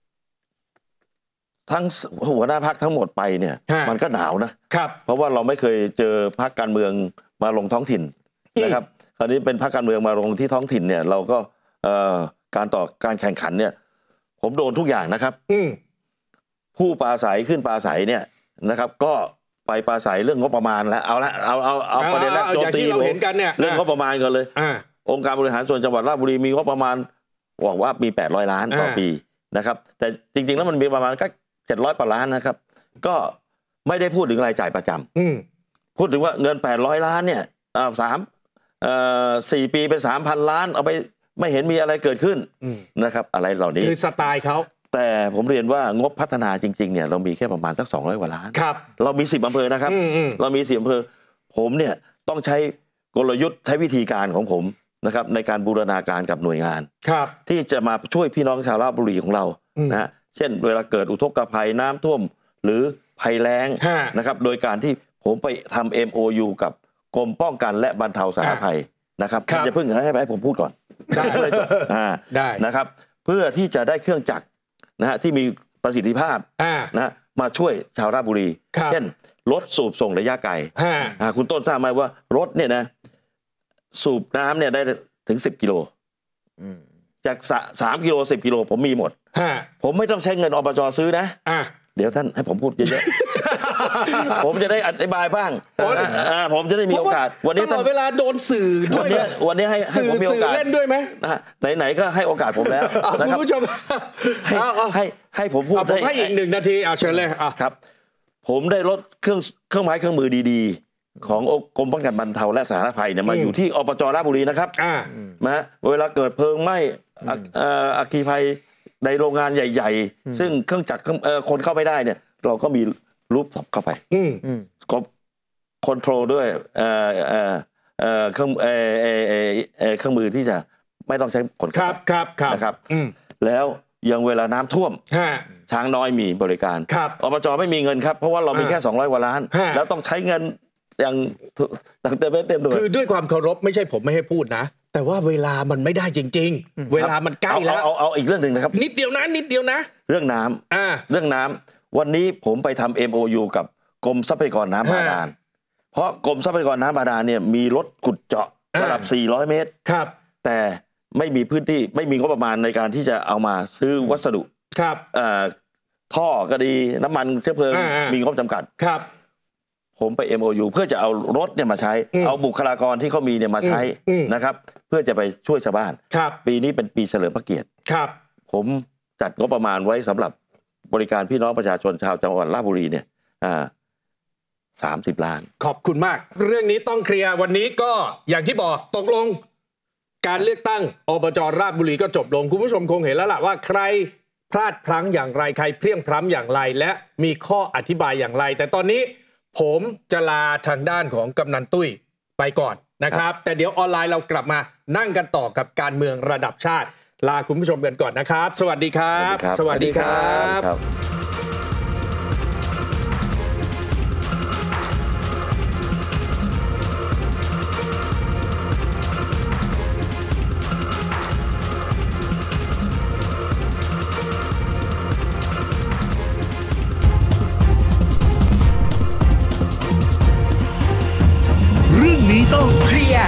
ทั้งหัวหน้าพรรคทั้งหมดไปเนี่ยมันก็หนาวนะครับเพราะว่าเราไม่เคยเจอพรรคการเมืองมาลงท้องถิ่นนะครับคราวนี้เป็นพรรคการเมืองมาลงที่ท้องถิ่นเนี่ยเราก็การต่อการแข่งขันเนี่ยผมโดนทุกอย่างนะครับผู้ปราศัยขึ้นปราศัยเนี่ยนะครับก็ไปปราศัยเรื่องงบประมาณแล้วเอาละเอาเอาเอาประเด็นแรกโจมตีเรื่องงบประมาณกันเลยองค์การบริหารส่วนจังหวัดราชบุรีมีงบประมาณบอกว่ามีแปดร้อยล้านต่อปีนะครับแต่จริงๆแล้วมันมีประมาณก็เจ็ดร้อยกว่าล้านนะครับก็ไม่ได้พูดถึงรายจ่ายประจำพูดถึงว่าเงินแปดร้อยล้านเนี่ยสามสี่ปีเป็นสามพันล้านเอาไปไม่เห็นมีอะไรเกิดขึ้นนะครับอะไรเหล่านี้คือสไตล์เขาแต่ผมเรียนว่างบพัฒนาจริงๆเนี่ยเรามีแค่ประมาณสักสองร้อยกว่าล้านครับเรามีสิบอำเภอนะครับเรามีสิบอำเภอผมเนี่ยต้องใช้กลยุทธ์ใช้วิธีการของผมนะครับในการบูรณาการกับหน่วยงานครับที่จะมาช่วยพี่น้องชาวราชบุรีของเรานะฮะเช่นเวลาเกิดอุทกภัยน้ำท่วมหรือภัยแล้งนะครับโดยการที่ผมไปทำ เอ็ม โอ ยู กับกรมป้องกันและบรรเทาสาธารณภัยนะครับจะเพิ่งให้ให้ผมพูดก่อนได้เลยจบได้นะครับเพื่อที่จะได้เครื่องจักรนะฮะที่มีประสิทธิภาพนะมาช่วยชาวราชบุรีเช่นรถสูบส่งระยะไกลคุณต้นทราบไหมว่ารถเนี่ยนะสูบน้ำเนี่ยได้ถึงสิบกิโลจากสามกิโลสิบกิโลผมมีหมดผมไม่ต้องใช้เงินอบจซื้อนะเดี๋ยวท่านให้ผมพูดเยอะๆผมจะได้อธิบายบ้างผมจะได้มีโอกาสวันนี้ตลอดเวลาโดนสื่อด้วยวันนี้ให้ให้ผมมีโอกาสเล่นด้วยไหมไหนๆก็ให้โอกาสผมแล้วนะครับคุณผู้ชมให้ให้ผมพูดได้ให้อีกหนึ่งนาทีเอาเชิญเลยครับผมได้รถเครื่องเครื่องไม้เครื่องมือดีๆของกรมป้องกันบรรเทาและสาธารณภัยเนี่ยมาอยู่ที่อบจราชบุรีนะครับนะเวลาเกิดเพลิงไหม้อัคคีภัยในโรงงานใหญ่ๆซึ่งเครื่องจักรคนเข้าไม่ได้เนี่ยเราก็มีรูปท็อปเข้าไปก็คอนโทรลด้วยเครื่องเครื่องมือที่จะไม่ต้องใช้ขนครับครับครับนะครับแล้วยังเวลาน้ำท่วมช้างน้อยมีบริการอบจไม่มีเงินครับเพราะว่าเรามีแค่สองร้อยกว่าล้านแล้วต้องใช้เงินอย่างตั้งแต่ไม่เต็มด้วยคือด้วยความเคารพไม่ใช่ผมไม่ให้พูดนะแต่ว่าเวลามันไม่ได้จริงๆเวลามันใกล้แล้วเอาเอาอีกเรื่องหนึ่งนะครับนิดเดียวนะนิดเดียวนะเรื่องน้ำเรื่องน้ำวันนี้ผมไปทำ เอ็ม โอ ยู กับกรมทรัพยากรน้ำบาดาลเพราะกรมทรัพยากรน้ำบาดาลเนี่ยมีรถขุดเจาะระดับสี่ร้อยเมตรครับแต่ไม่มีพื้นที่ไม่มีงบประมาณในการที่จะเอามาซื้อวัสดุครับท่อก็ดีน้ำมันเชื้อเพลิงมีงบจำกัดครับผมไป เอ็ม โอ ยู เพื่อจะเอารถเนี่ยมาใช้เอาบุคลากรที่เขามีเนี่ยมาใช้นะครับเพื่อจะไปช่วยชาวบ้านปีนี้เป็นปีเฉลิมพระเกียรติครับผมจัดงบประมาณไว้สำหรับบริการพี่น้องประชาชนชาวจังหวัดราชบุรีเนี่ยสามสิบล้านขอบคุณมากเรื่องนี้ต้องเคลียร์วันนี้ก็อย่างที่บอกตกลงการเลือกตั้งอบจ.ราชบุรีก็จบลงคุณผู้ชมคงเห็นแล้วล่ะว่าใครพลาดพลั้งอย่างไรใครเพลี่ยงพล้ำอย่างไรและมีข้ออธิบายอย่างไรแต่ตอนนี้ผมจะลาทางด้านของกำนันตุ้ยไปก่อนนะครับแต่เดี๋ยวออนไลน์เรากลับมานั่งกันต่อกับการเมืองระดับชาติลาคุณผู้ชมกันก่อนนะครับสวัสดีครับสวัสดีครับต้องเคลียร์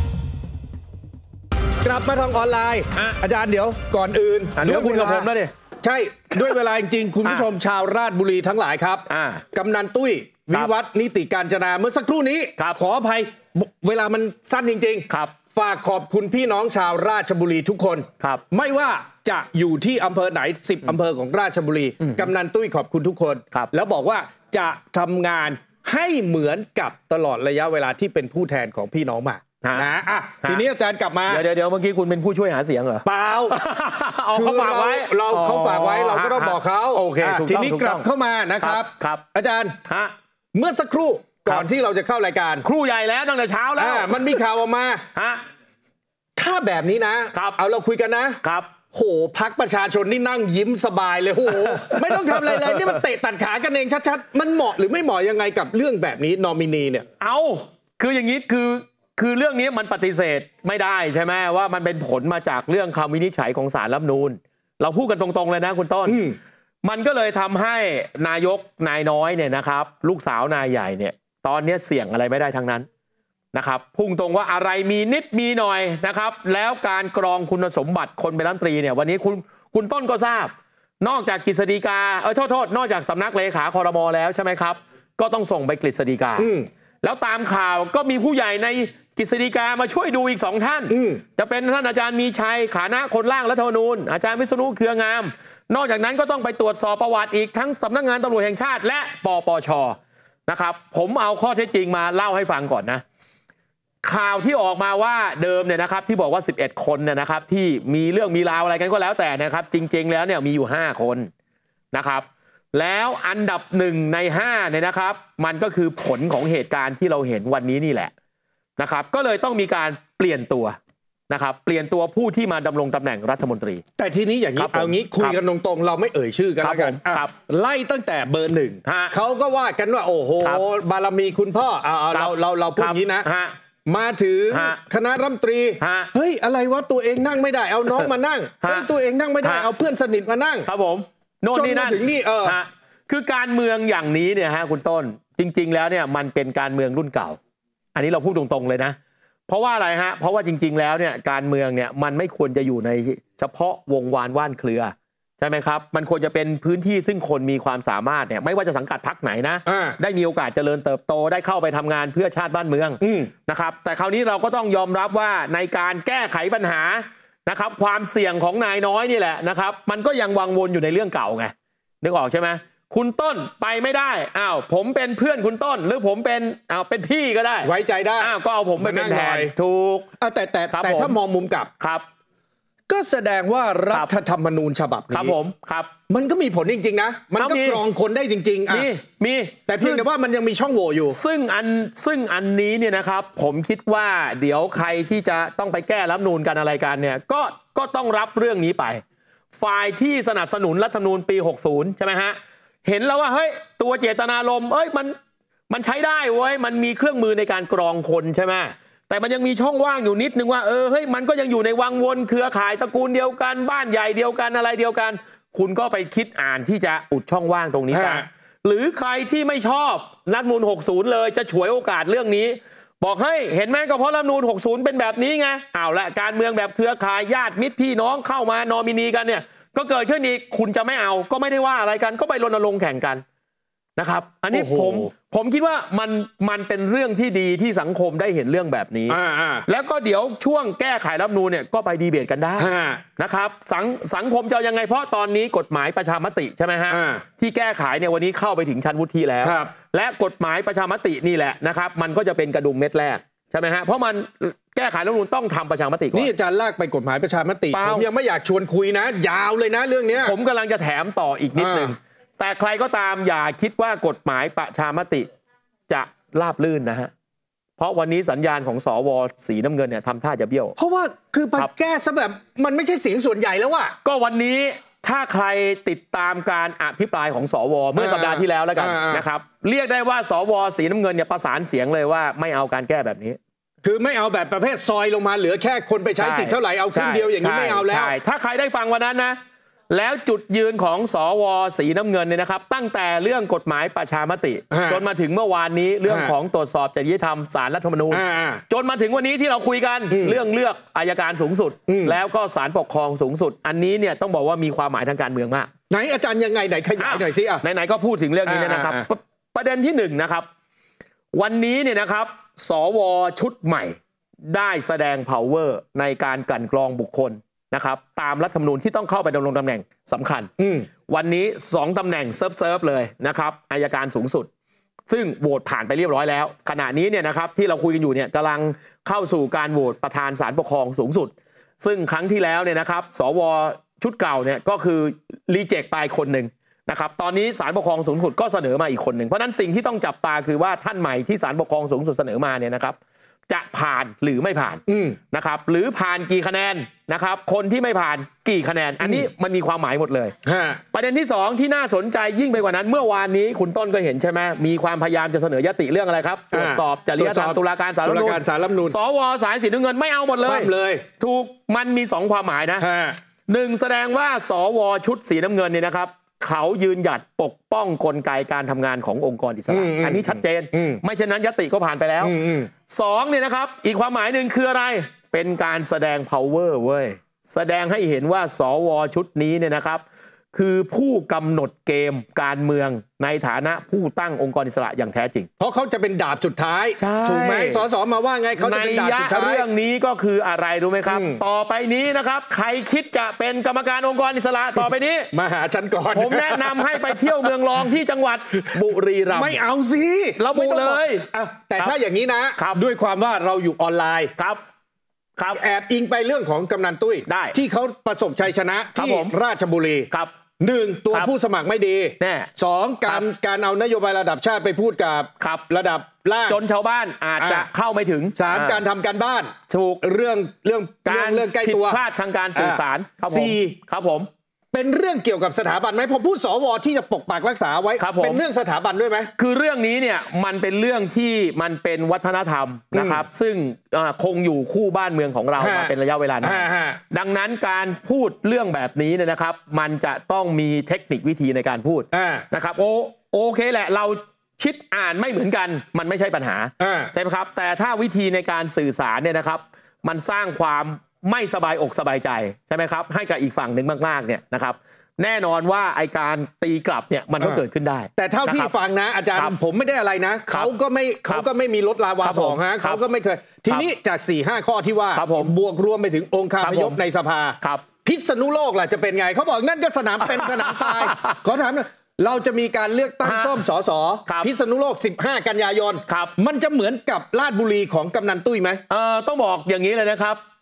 กลับมาทางออนไลน์อาจารย์เดี๋ยวก่อนอื่นเดี๋ยวคุณกับผมนะดิใช่ด้วยเวลาจริงๆคุณผู้ชมชาวราชบุรีทั้งหลายครับกำนันตุ้ยวิวัฒน์นิติการจนาเมื่อสักครู่นี้ขออภัยเวลามันสั้นจริงๆครับฝากขอบคุณพี่น้องชาวราชบุรีทุกคนครับไม่ว่าจะอยู่ที่อำเภอไหนสิบอำเภอของราชบุรีกำนันตุ้ยขอบคุณทุกคนแล้วบอกว่าจะทำงานให้เหมือนกับตลอดระยะเวลาที่เป็นผู้แทนของพี่น้องมานะอ่ะทีนี้อาจารย์กลับมาเดี๋ยวเดี๋ยวเมื่อกี้คุณเป็นผู้ช่วยหาเสียงเหรอเปล่าเอาเขาฝากไว้เราเขาฝากไว้เราก็ต้องบอกเขาโอเคทีนี้กลับเข้ามานะครับครับอาจารย์เมื่อสักครู่ก่อนที่เราจะเข้ารายการครู่ใหญ่แล้วตั้งแต่เช้าแล้วมันมีข่าวออกมาถ้าแบบนี้นะเอาเราคุยกันนะครับโหพักประชาชนนี่นั่งยิ้มสบายเลยโหไม่ต้องทำอะไรเลยนี่มันเตะตัดขากันเองชัดๆมันเหมาะหรือไม่เหมาะยังไงกับเรื่องแบบนี้นอมินีเนี่ยเอาคืออย่างนี้คือคือเรื่องนี้มันปฏิเสธไม่ได้ใช่ไหมว่ามันเป็นผลมาจากเรื่องคำวินิจฉัยของศาลรัฐธรรมนูญเราพูดกันตรงๆเลยนะคุณต้นมันก็เลยทำให้นายกนายน้อยเนี่ยนะครับลูกสาวนายใหญ่เนี่ยตอนนี้เสี่ยงอะไรไม่ได้ทั้งนั้นนะครับพุ่งตรงว่าอะไรมีนิดมีหน่อยนะครับแล้วการกรองคุณสมบัติคนเป็นรัฐมนตรีเนี่ยวันนี้คุณคุณต้นก็ทราบนอกจากกฤษฎีกาเออโทษโทษนอกจากสำนักเลขาครม.แล้วใช่ไหมครับก็ต้องส่งไปกฤษฎีกาแล้วตามข่าวก็มีผู้ใหญ่ในกฤษฎีกามาช่วยดูอีกสองท่านจะเป็นท่านอาจารย์มีชัยขานะคนร่างรัฐธรรมนูญอาจารย์วิษณุเครืองามนอกจากนั้นก็ต้องไปตรวจสอบประวัติอีกทั้งสำนักงานตำรวจแห่งชาติและปปช.นะครับผมเอาข้อเท็จจริงมาเล่าให้ฟังก่อนนะข่าวที่ออกมาว่าเดิมเนี่ยนะครับที่บอกว่าสิบเอ็ดคนเนี่ยนะครับที่มีเรื่องมีราวอะไรกันก็แล้วแต่นะครับจริงๆแล้วเนี่ยมีอยู่ห้าคนนะครับแล้วอันดับหนึ่งในห้าเนี่ยนะครับมันก็คือผลของเหตุการณ์ที่เราเห็นวันนี้นี่แหละนะครับก็เลยต้องมีการเปลี่ยนตัวนะครับเปลี่ยนตัวผู้ที่มาดำรงตำแหน่งรัฐมนตรีแต่ทีนี้อย่างนี้เอางี้คุยกันตรงๆเราไม่เอ่ยชื่อกันแล้วกันไล่ตั้งแต่เบอร์หนึ่งเขาก็ว่ากันว่าโอ้โหบารมีคุณพ่อเอาเราเราเราพูดอย่างนี้นะมาถึงคณะรัฐมนตรีเฮ้ยอะไรวะตัวเองนั่งไม่ได้เอาน้องมานั่งเฮ้ยตัวเองนั่งไม่ได้เอาเพื่อนสนิทมานั่งครับผมโน่นนี่นั่นถึงนี่เออคือการเมืองอย่างนี้เนี่ยฮะคุณต้นจริงๆแล้วเนี่ยมันเป็นการเมืองรุ่นเก่าอันนี้เราพูดตรงๆเลยนะเพราะว่าอะไรฮะเพราะว่าจริงๆแล้วเนี่ยการเมืองเนี่ยมันไม่ควรจะอยู่ในเฉพาะวงวานว่านเครือใช่ไหมครับมันควรจะเป็นพื้นที่ซึ่งคนมีความสามารถเนี่ยไม่ว่าจะสังกัดพรรคไหนนะได้มีโอกาสเจริญเติบโตได้เข้าไปทำงานเพื่อชาติบ้านเมืองนะครับแต่คราวนี้เราก็ต้องยอมรับว่าในการแก้ไขปัญหานะครับความเสี่ยงของนายน้อยนี่แหละนะครับมันก็ยังวังวนอยู่ในเรื่องเก่าไงนึกออกใช่ไหมคุณต้นไปไม่ได้อ้าวผมเป็นเพื่อนคุณต้นหรือผมเป็นอ้าวเป็นพี่ก็ได้ไว้ใจได้อ้าวก็เอาผมไปเป็นแทนถูกแต่แต่แต่ถ้ามองมุมกลับครับก็แสดงว่ารัฐธรรมนูญฉบับนี้ครับผมครับมันก็มีผลจริงๆนะมันก็กรองคนได้จริงๆมีมีแต่เพียงแต่ว่ามันยังมีช่องโหว่อยู่ซึ่งอันซึ่งอันนี้เนี่ยนะครับผมคิดว่าเดี๋ยวใครที่จะต้องไปแก้รัฐธรรมนูญกันอะไรกันเนี่ยก็ก็ต้องรับเรื่องนี้ไปฝ่ายที่สนับสนุนรัฐธรรมนูญปีหกสิบใช่ไหมฮะเห็นแล้วว่าเฮ้ยตัวเจตนารมณ์เอ้ยมันมันใช้ได้เว้ยมันมีเครื่องมือในการกรองคนใช่ไหมแต่มันยังมีช่องว่างอยู่นิดนึงว่าเออเฮ้ยมันก็ยังอยู่ในวังวนเครือข่ายตระกูลเดียวกันบ้านใหญ่เดียวกันอะไรเดียวกันคุณก็ไปคิดอ่านที่จะอุดช่องว่างตรงนี้ซะหรือใครที่ไม่ชอบรัฐธรรมนูญหกสิบเลยจะฉวยโอกาสเรื่องนี้บอกให้เห็นไหมก็เพราะรัฐธรรมนูญหกสิบเป็นแบบนี้ไงเอาละการเมืองแบบเครือข่ายญาติมิตรพี่น้องเข้ามานอมินีกันเนี่ยก็เกิดขึ้นอีกคุณจะไม่เอาก็ไม่ได้ว่าอะไรกันก็ไปรณรงค์แข่งกันนะครับอันนี้ผมผมคิดว่ามันมันเป็นเรื่องที่ดีที่สังคมได้เห็นเรื่องแบบนี้แล้วก็เดี๋ยวช่วงแก้ไขรัฐธรรมนูญเนี่ยก็ไปดีเบตกันได้นะครับสังสังคมจะยังไงเพราะตอนนี้กฎหมายประชามติใช่ไหมฮะที่แก้ไขเนี่ยวันนี้เข้าไปถึงชั้นวุฒิแล้วและกฎหมายประชามตินี่แหละนะครับมันก็จะเป็นกระดุมเม็ดแรกใช่ไหมฮะเพราะมันแก้ไขรัฐธรรมนูญต้องทำประชามติก่อนนี่อาจารย์ลากไปกฎหมายประชามติผมยังไม่อยากชวนคุยนะยาวเลยนะเรื่องนี้ผมกำลังจะแถมต่ออีกนิดนึงแต่ใครก็ตามอย่าคิดว่ากฎหมายประชามติจะราบลื่นนะฮะเพราะวันนี้สัญญาณของสวสีน้ำเงินเนี่ยทำท่าจะเบี้ยวเพราะว่าคือไปแก้ซะแบบมันไม่ใช่เสียงส่วนใหญ่แล้วว่ะก็วันนี้ถ้าใครติดตามการอภิปรายของสวเมื่อสัปดาห์ที่แล้วแล้วกันนะครับเรียกได้ว่าสวสีน้ำเงินเนี่ยประสานเสียงเลยว่าไม่เอาการแก้แบบนี้คือไม่เอาแบบประเภทซอยลงมาเหลือแค่คนไปใช้สิทธิ์เท่าไหร่เอาครึ่งเดียวอย่างนี้ไม่เอาแล้วถ้าใครได้ฟังวันนั้นนะแล้วจุดยืนของสวสีน้ำเงินเนี่ยนะครับตั้งแต่เรื่องกฎหมายประชามติจนมาถึงเมื่อวานนี้เรื่องของตรวจสอบจริยธรรมศาลรัฐธรรมนูญจนมาถึงวันนี้ที่เราคุยกันเรื่องเลือกอัยการสูงสุดแล้วก็ศาลปกครองสูงสุดอันนี้เนี่ยต้องบอกว่ามีความหมายทางการเมืองมากไหนอาจารย์ยังไงไหนขยายหน่อยสิอ่ะไหนๆก็พูดถึงเรื่องนี้นะครับประเด็นที่หนึ่งนะครับวันนี้เนี่ยนะครับสวชุดใหม่ได้แสดง power ในการกลั่นกรองบุคคลนะครับตามรัฐธรรมนูญที่ต้องเข้าไปดำรงตำแหน่งสำคัญวันนี้สองตำแหน่งเซิร์ฟเซิร์ฟเลยนะครับอัยการสูงสุดซึ่งโหวตผ่านไปเรียบร้อยแล้วขณะนี้เนี่ยนะครับที่เราคุยกันอยู่เนี่ยกำลังเข้าสู่การโหวตประธานศาลปกครองสูงสุดซึ่งครั้งที่แล้วเนี่ยนะครับสวชุดเก่าเนี่ยก็คือรีเจ็คไปคนหนึ่งนะครับตอนนี้ศาลปกครองสูงสุดก็เสนอมาอีกคนหนึ่งเพราะนั้นสิ่งที่ต้องจับตาคือว่าท่านใหม่ที่ศาลปกครองสูงสุดเสนอมาเนี่ยนะครับจะผ่านหรือไม่ผ่านนะครับหรือผ่านกี่คะแนนนะครับคนที่ไม่ผ่านกี่คะแนนอันนี้มันมีความหมายหมดเลยประเด็นที่สองที่น่าสนใจยิ่งไปกว่านั้นเมื่อวานนี้คุณต้นก็เห็นใช่ไหมมีความพยายามจะเสนอยติเรื่องอะไรครับตรวจสอบจริยธรรมตุลาการศาลรัฐธรรมนูญสวสายสีน้ำเงินไม่เอาหมดเลยถูกมันมีสองความหมายนะหนึ่งแสดงว่าสวชุดสีน้ำเงินเนี่ยนะครับเขายืนหยัดปกป้องกลไกการทำงานขององค์กรอิสระอันนี้ชัดเจนไม่เช่นนั้นยติก็ผ่านไปแล้วสองเนี่ยนะครับอีกความหมายหนึ่งคืออะไรเป็นการแสดง power เว้ยแสดงให้เห็นว่าสวชุดนี้เนี่ยนะครับคือผู้กำหนดเกมการเมืองในฐานะผู้ตั้งองค์กรอิสระอย่างแท้จริงเพราะเขาจะเป็นดาบสุดท้ายถูกไหมสสมาว่าไงเขาจะเป็นดาบสุดท้ายเรื่องนี้ก็คืออะไรรู้ไหมครับต่อไปนี้นะครับใครคิดจะเป็นกรรมการองค์กรอิสระต่อไปนี้มาหาฉันก่อนผมแนะนำให้ไปเที่ยวเมืองรองที่จังหวัดบุรีรัมย์ไม่เอาสิระบุเลยแต่ถ้าอย่างนี้นะด้วยความว่าเราอยู่ออนไลน์ครับครับแอบอิงไปเรื่องของกำนันตุ้ยได้ที่เขาประสบชัยชนะที่ราชบุรีครับหนึ่งตัวผู้สมัครไม่ดีสองการการเอานโยบายระดับชาติไปพูดกับระดับล่างจนชาวบ้านอาจจะเข้าไม่ถึงสามการทำการบ้านถูกเรื่องเรื่องการเรื่องใกล้ตัวผิดพลาดทางการสื่อสารสี่ครับผมเป็นเรื่องเกี่ยวกับสถาบันไหมผมพูดสวที่จะปกปักรักษาไว้เป็นเรื่องสถาบันด้วยไหมคือเรื่องนี้เนี่ยมันเป็นเรื่องที่มันเป็นวัฒนธรรมนะครับซึ่งคงอยู่คู่บ้านเมืองของเรามาเป็นระยะเวลานานดังนั้นการพูดเรื่องแบบนี้เนี่ยนะครับมันจะต้องมีเทคนิควิธีในการพูดนะครับโอโอเคแหละเราคิดอ่านไม่เหมือนกันมันไม่ใช่ปัญหาใช่ไหมครับแต่ถ้าวิธีในการสื่อสารเนี่ยนะครับมันสร้างความไม่สบายอกสบายใจใช่ไหมครับให้กับอีกฝั่งหนึ่งมากๆเนี่ยนะครับแน่นอนว่าไอการตีกลับเนี่ยมันก็เกิดขึ้นได้แต่เท่าที่ฟังนะอาจารย์ผมไม่ได้อะไรนะเขาก็ไม่เขาก็ไม่มีลดลาวาสองฮะเขาก็ไม่เคยทีนี้จาก สี่ห้า ข้อที่ว่าบวกรวมไปถึงองค์คาพยพในสภาพิษณุโลกล่ะจะเป็นไงเขาบอกนั่นก็สนามเป็นสนามตายขอถามหน่อยเราจะมีการเลือกตั้งซ่อมสสพิษณุโลกสิบห้ากันยายนมันจะเหมือนกับราชบุรีของกำนันตุ้ยไหมเออต้องบอกอย่างนี้เลยนะครับ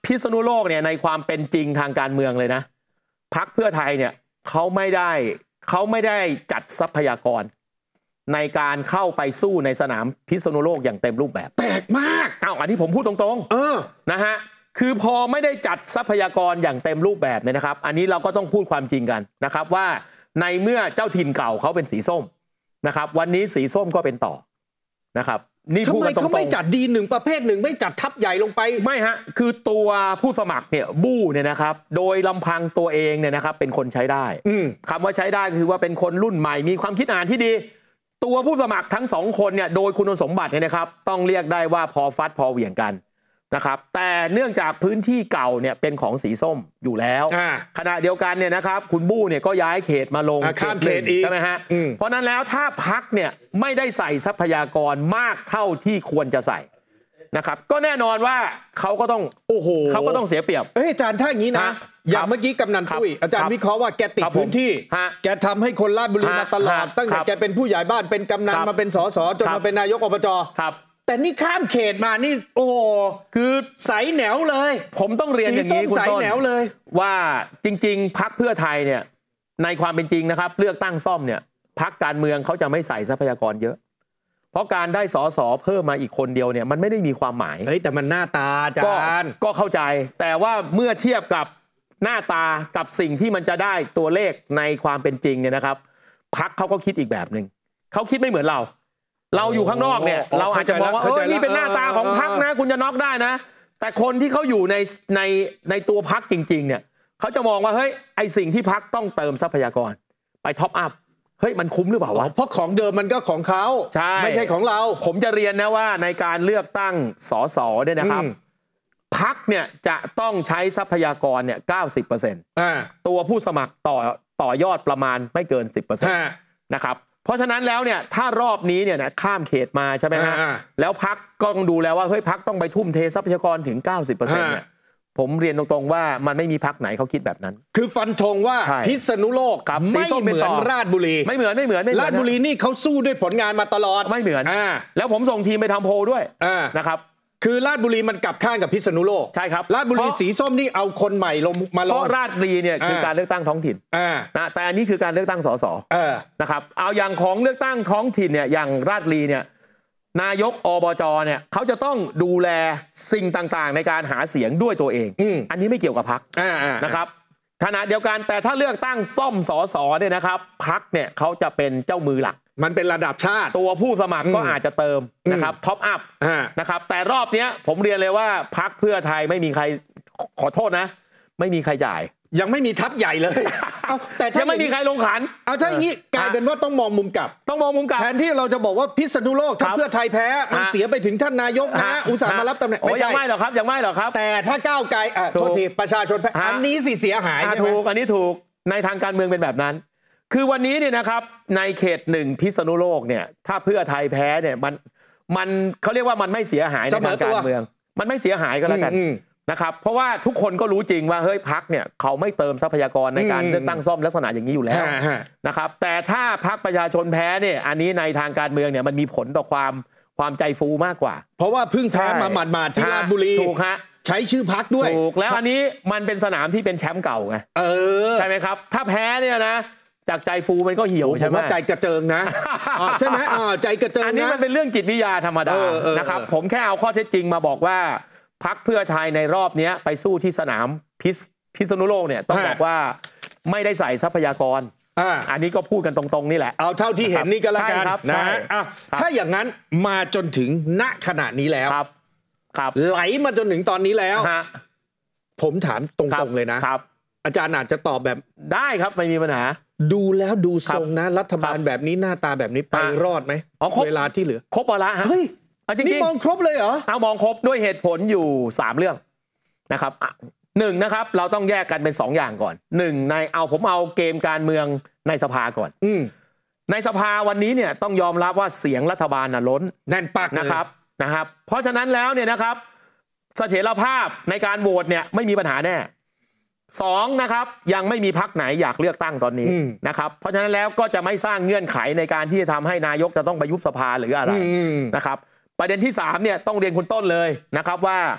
พิษณุโลกเนี่ยในความเป็นจริงทางการเมืองเลยนะพรรคเพื่อไทยเนี่ยเขาไม่ได้เขาไม่ได้จัดทรัพยากรในการเข้าไปสู้ในสนามพิษณุโลกอย่างเต็มรูปแบบแปลกมากอ้าวอันนี้ผมพูดตรงๆเออนะฮะคือพอไม่ได้จัดทรัพยากรอย่างเต็มรูปแบบเนี่ยนะครับอันนี้เราก็ต้องพูดความจริงกันนะครับว่าในเมื่อเจ้าถิ่นเก่าเขาเป็นสีส้มนะครับวันนี้สีส้มก็เป็นต่อนะครับนี่พูดกันตรงๆทำไมเขาไม่จัดดีหนึ่งประเภทหนึ่งไม่จัดทัพใหญ่ลงไปไม่ฮะคือตัวผู้สมัครเนี่ยบู้เนี่ยนะครับโดยลำพังตัวเองเนี่ยนะครับเป็นคนใช้ได้คำว่าใช้ได้คือว่าเป็นคนรุ่นใหม่มีความคิดอ่านที่ดีตัวผู้สมัครทั้งสองคนเนี่ยโดยคุณสมบัติเนี่ยนะครับต้องเรียกได้ว่าพอฟัดพอเหวี่ยงกันนะครับแต่เนื่องจากพื้นที่เก่าเนี่ยเป็นของสีส้มอยู่แล้วขณะเดียวกันเนี่ยนะครับคุณบู้เนี่ยก็ย้ายเขตมาลงข้ามเขตอีกใช่ไหมฮะเพราะนั้นแล้วถ้าพรรคเนี่ยไม่ได้ใส่ทรัพยากรมากเท่าที่ควรจะใส่นะครับก็แน่นอนว่าเขาก็ต้องโอ้โหเขาก็ต้องเสียเปรียบเอ้ยอาจารย์ถ้าอย่างนี้นะอย่างเมื่อกี้กำนันตุ้ยอาจารย์วิเคราะห์ว่าแกติดพื้นที่แกทำให้คนราชบุรีมาตลอดตั้งแต่แกเป็นผู้ใหญ่บ้านเป็นกำนันมาเป็นสสจนมาเป็นนายกอบจแต่นี่ข้ามเขตมานี่โอ้คือใสแหนวเลยผมต้องเรียนอย่างนี้คุณต้นใสแหนวเลยว่าจริงๆพรรคเพื่อไทยเนี่ยในความเป็นจริงนะครับเลือกตั้งซ่อมเนี่ยพรรคการเมืองเขาจะไม่ใส่ทรัพยากรเยอะเพราะการได้สสเพิ่มมาอีกคนเดียวเนี่ยมันไม่ได้มีความหมายเฮ้ยแต่มันหน้าตาอาจารย์ก็เข้าใจแต่ว่าเมื่อเทียบกับหน้าตากับสิ่งที่มันจะได้ตัวเลขในความเป็นจริงเนี่ยนะครับพรรคเขาก็คิดอีกแบบหนึ่งเขาคิดไม่เหมือนเราเราอยู่ข้างนอกเนี่ยเราอาจจะมองว่าเออนี่เป็นหน้าตาของพรรคนะคุณจะน็อกได้นะแต่คนที่เขาอยู่ในในในตัวพรรคจริงๆเนี่ยเขาจะมองว่าเฮ้ยไอสิ่งที่พรรคต้องเติมทรัพยากรไปท็อปอัพเฮ้ยมันคุ้มหรือเปล่าวะเพราะของเดิมมันก็ของเขาใช่ไม่ใช่ของเราผมจะเรียนนะว่าในการเลือกตั้งสสเนี่ยนะครับพรรคเนี่ยจะต้องใช้ทรัพยากรเนี่ยเก้าสิบเปอร์เซ็นต์ตัวผู้สมัครต่อต่อยอดประมาณไม่เกิน สิบเปอร์เซ็นต์ นะครับเพราะฉะนั้นแล้วเนี่ยถ้ารอบนี้เนี่ยนะข้ามเขตมาใช่ไหมฮะแล้วพรรคก็ต้องดูแล้วว่าเฮ้ยพรรคต้องไปทุ่มเททรัพยากรถึง เก้าสิบเปอร์เซ็นต์ เนี่ยผมเรียนตรงๆว่ามันไม่มีพรรคไหนเขาคิดแบบนั้นคือฟันธงว่าพิษณุโลกไม่เหมือนราชบุรีไม่เหมือนไม่เหมือนราชบุรีนี่เขาสู้ด้วยผลงานมาตลอดไม่เหมือนแล้วผมส่งทีมไปทำโพลด้วยนะครับคือราชบุรีมันกลับข้างกับพิษณุโลกใช่ครับราชบุรีสีส้มนี่เอาคนใหม่ลงมาลงเพราะราชบุรีเนี่ยคือการเลือกตั้งท้องถิ่นนะแต่อันนี้คือการเลือกตั้งสสนะครับเอาอย่างของเลือกตั้งท้องถิ่นเนี่ยอย่างราชบุรีเนี่ยนายกอบจเนี่ยเขาจะต้องดูแลสิ่งต่างๆในการหาเสียงด้วยตัวเองอันนี้ไม่เกี่ยวกับพรรคนะครับขณะเดียวกันแต่ถ้าเลือกตั้งซ่อมสสเนี่ยนะครับพรรคเนี่ยเขาจะเป็นเจ้ามือหลักมันเป็นระดับชาติตัวผู้สมัครก็อาจจะเติมนะครับท็อปอัพนะครับแต่รอบนี้ผมเรียนเลยว่าพรรคเพื่อไทยไม่มีใครขอโทษนะไม่มีใครจ่ายยังไม่มีทัพใหญ่เลยแต่ยังไม่มีใครลงขันเอาถ้าอย่างนี้กลายเป็นว่าต้องมองมุมกลับต้องมองมุมกลับแทนที่เราจะบอกว่าพิษณุโลกถ้าเพื่อไทยแพ้มันเสียไปถึงท่านนายกนะอุตส่าห์มารับตำแหน่งไม่ใช่ยังไม่หรอกครับยังไม่หรอกครับแต่ถ้าก้าวไกลโทษทีประชาชนแพ้อันนี้สิเสียหายถูกอันนี้ถูกในทางการเมืองเป็นแบบนั้นคือวันนี้เนี่ยนะครับในเขตหนึ่งพิษณุโลกเนี่ยถ้าเพื่อไทยแพ้เนี่ยมันมันเขาเรียกว่ามันไม่เสียหายในทางการเมืองมันไม่เสียหายก็แล้วกันนะครับเพราะว่าทุกคนก็รู้จริงว่าเฮ้ยพรรคเนี่ยเขาไม่เติมทรัพยากรในการเลือกตั้งซ่อมลักษณะอย่างนี้อยู่แล้วนะครับแต่ถ้าพรรคประชาชนแพ้เนี่ยอันนี้ในทางการเมืองเนี่ยมันมีผลต่อความความใจฟูมากกว่าเพราะว่าเพิ่งแพ้มาหมาดๆที่ราชบุรีถูกฮะใช้ชื่อพรรคด้วยถูกแล้วอันนี้มันเป็นสนามที่เป็นแชมป์เก่าไงเออใช่ไหมครับถ้าแพ้เนี่ยนะจากใจฟูมันก็เหี่ยวใช่ไหมใจกระเจิงนะใช่ไหมใจกระเจิงอันนี้มันเป็นเรื่องจิตวิทยาธรรมดานะครับผมแค่เอาข้อเท็จจริงมาบอกว่าพรรคเพื่อไทยในรอบนี้ไปสู้ที่สนามพิษพิษณุโลกเนี่ยต้องบอกว่าไม่ได้ใส่ทรัพยากรอันนี้ก็พูดกันตรงๆนี่แหละเอาเท่าที่เห็นนี่ก็แล้วกันนะถ้าอย่างนั้นมาจนถึงณขณะนี้แล้วครับครับไหลมาจนถึงตอนนี้แล้วผมถามตรงๆเลยนะครับอาจารย์อาจจะตอบแบบได้ครับไม่มีปัญหาดูแล้วดูทรงนะรัฐบาลแบบนี้หน้าตาแบบนี้ไปรอดไหมเวลาที่เหลือครบวาระฮะเฮ้ยจริงๆมองครบเลยเหรอเอามองครบด้วยเหตุผลอยู่สามเรื่องนะครับหนึ่งนะครับเราต้องแยกกันเป็นสองอย่างก่อนหนึ่งในเอาผมเอาเกมการเมืองในสภาก่อนในสภาวันนี้เนี่ยต้องยอมรับว่าเสียงรัฐบาลน่ะล้นแน่นปักนะครับนะครับเพราะฉะนั้นแล้วเนี่ยนะครับเสถียรภาพในการโหวตเนี่ยไม่มีปัญหาแน่สองนะครับยังไม่มีพรรคไหนอยากเลือกตั้งตอนนี้นะครับเพราะฉะนั้นแล้วก็จะไม่สร้างเงื่อนไขในการที่จะทำให้นายกจะต้องไปยุบสภาหรืออะไรนะครับประเด็นที่สามเนี่ยต้องเรียนคุณต้นเลยนะครับว่า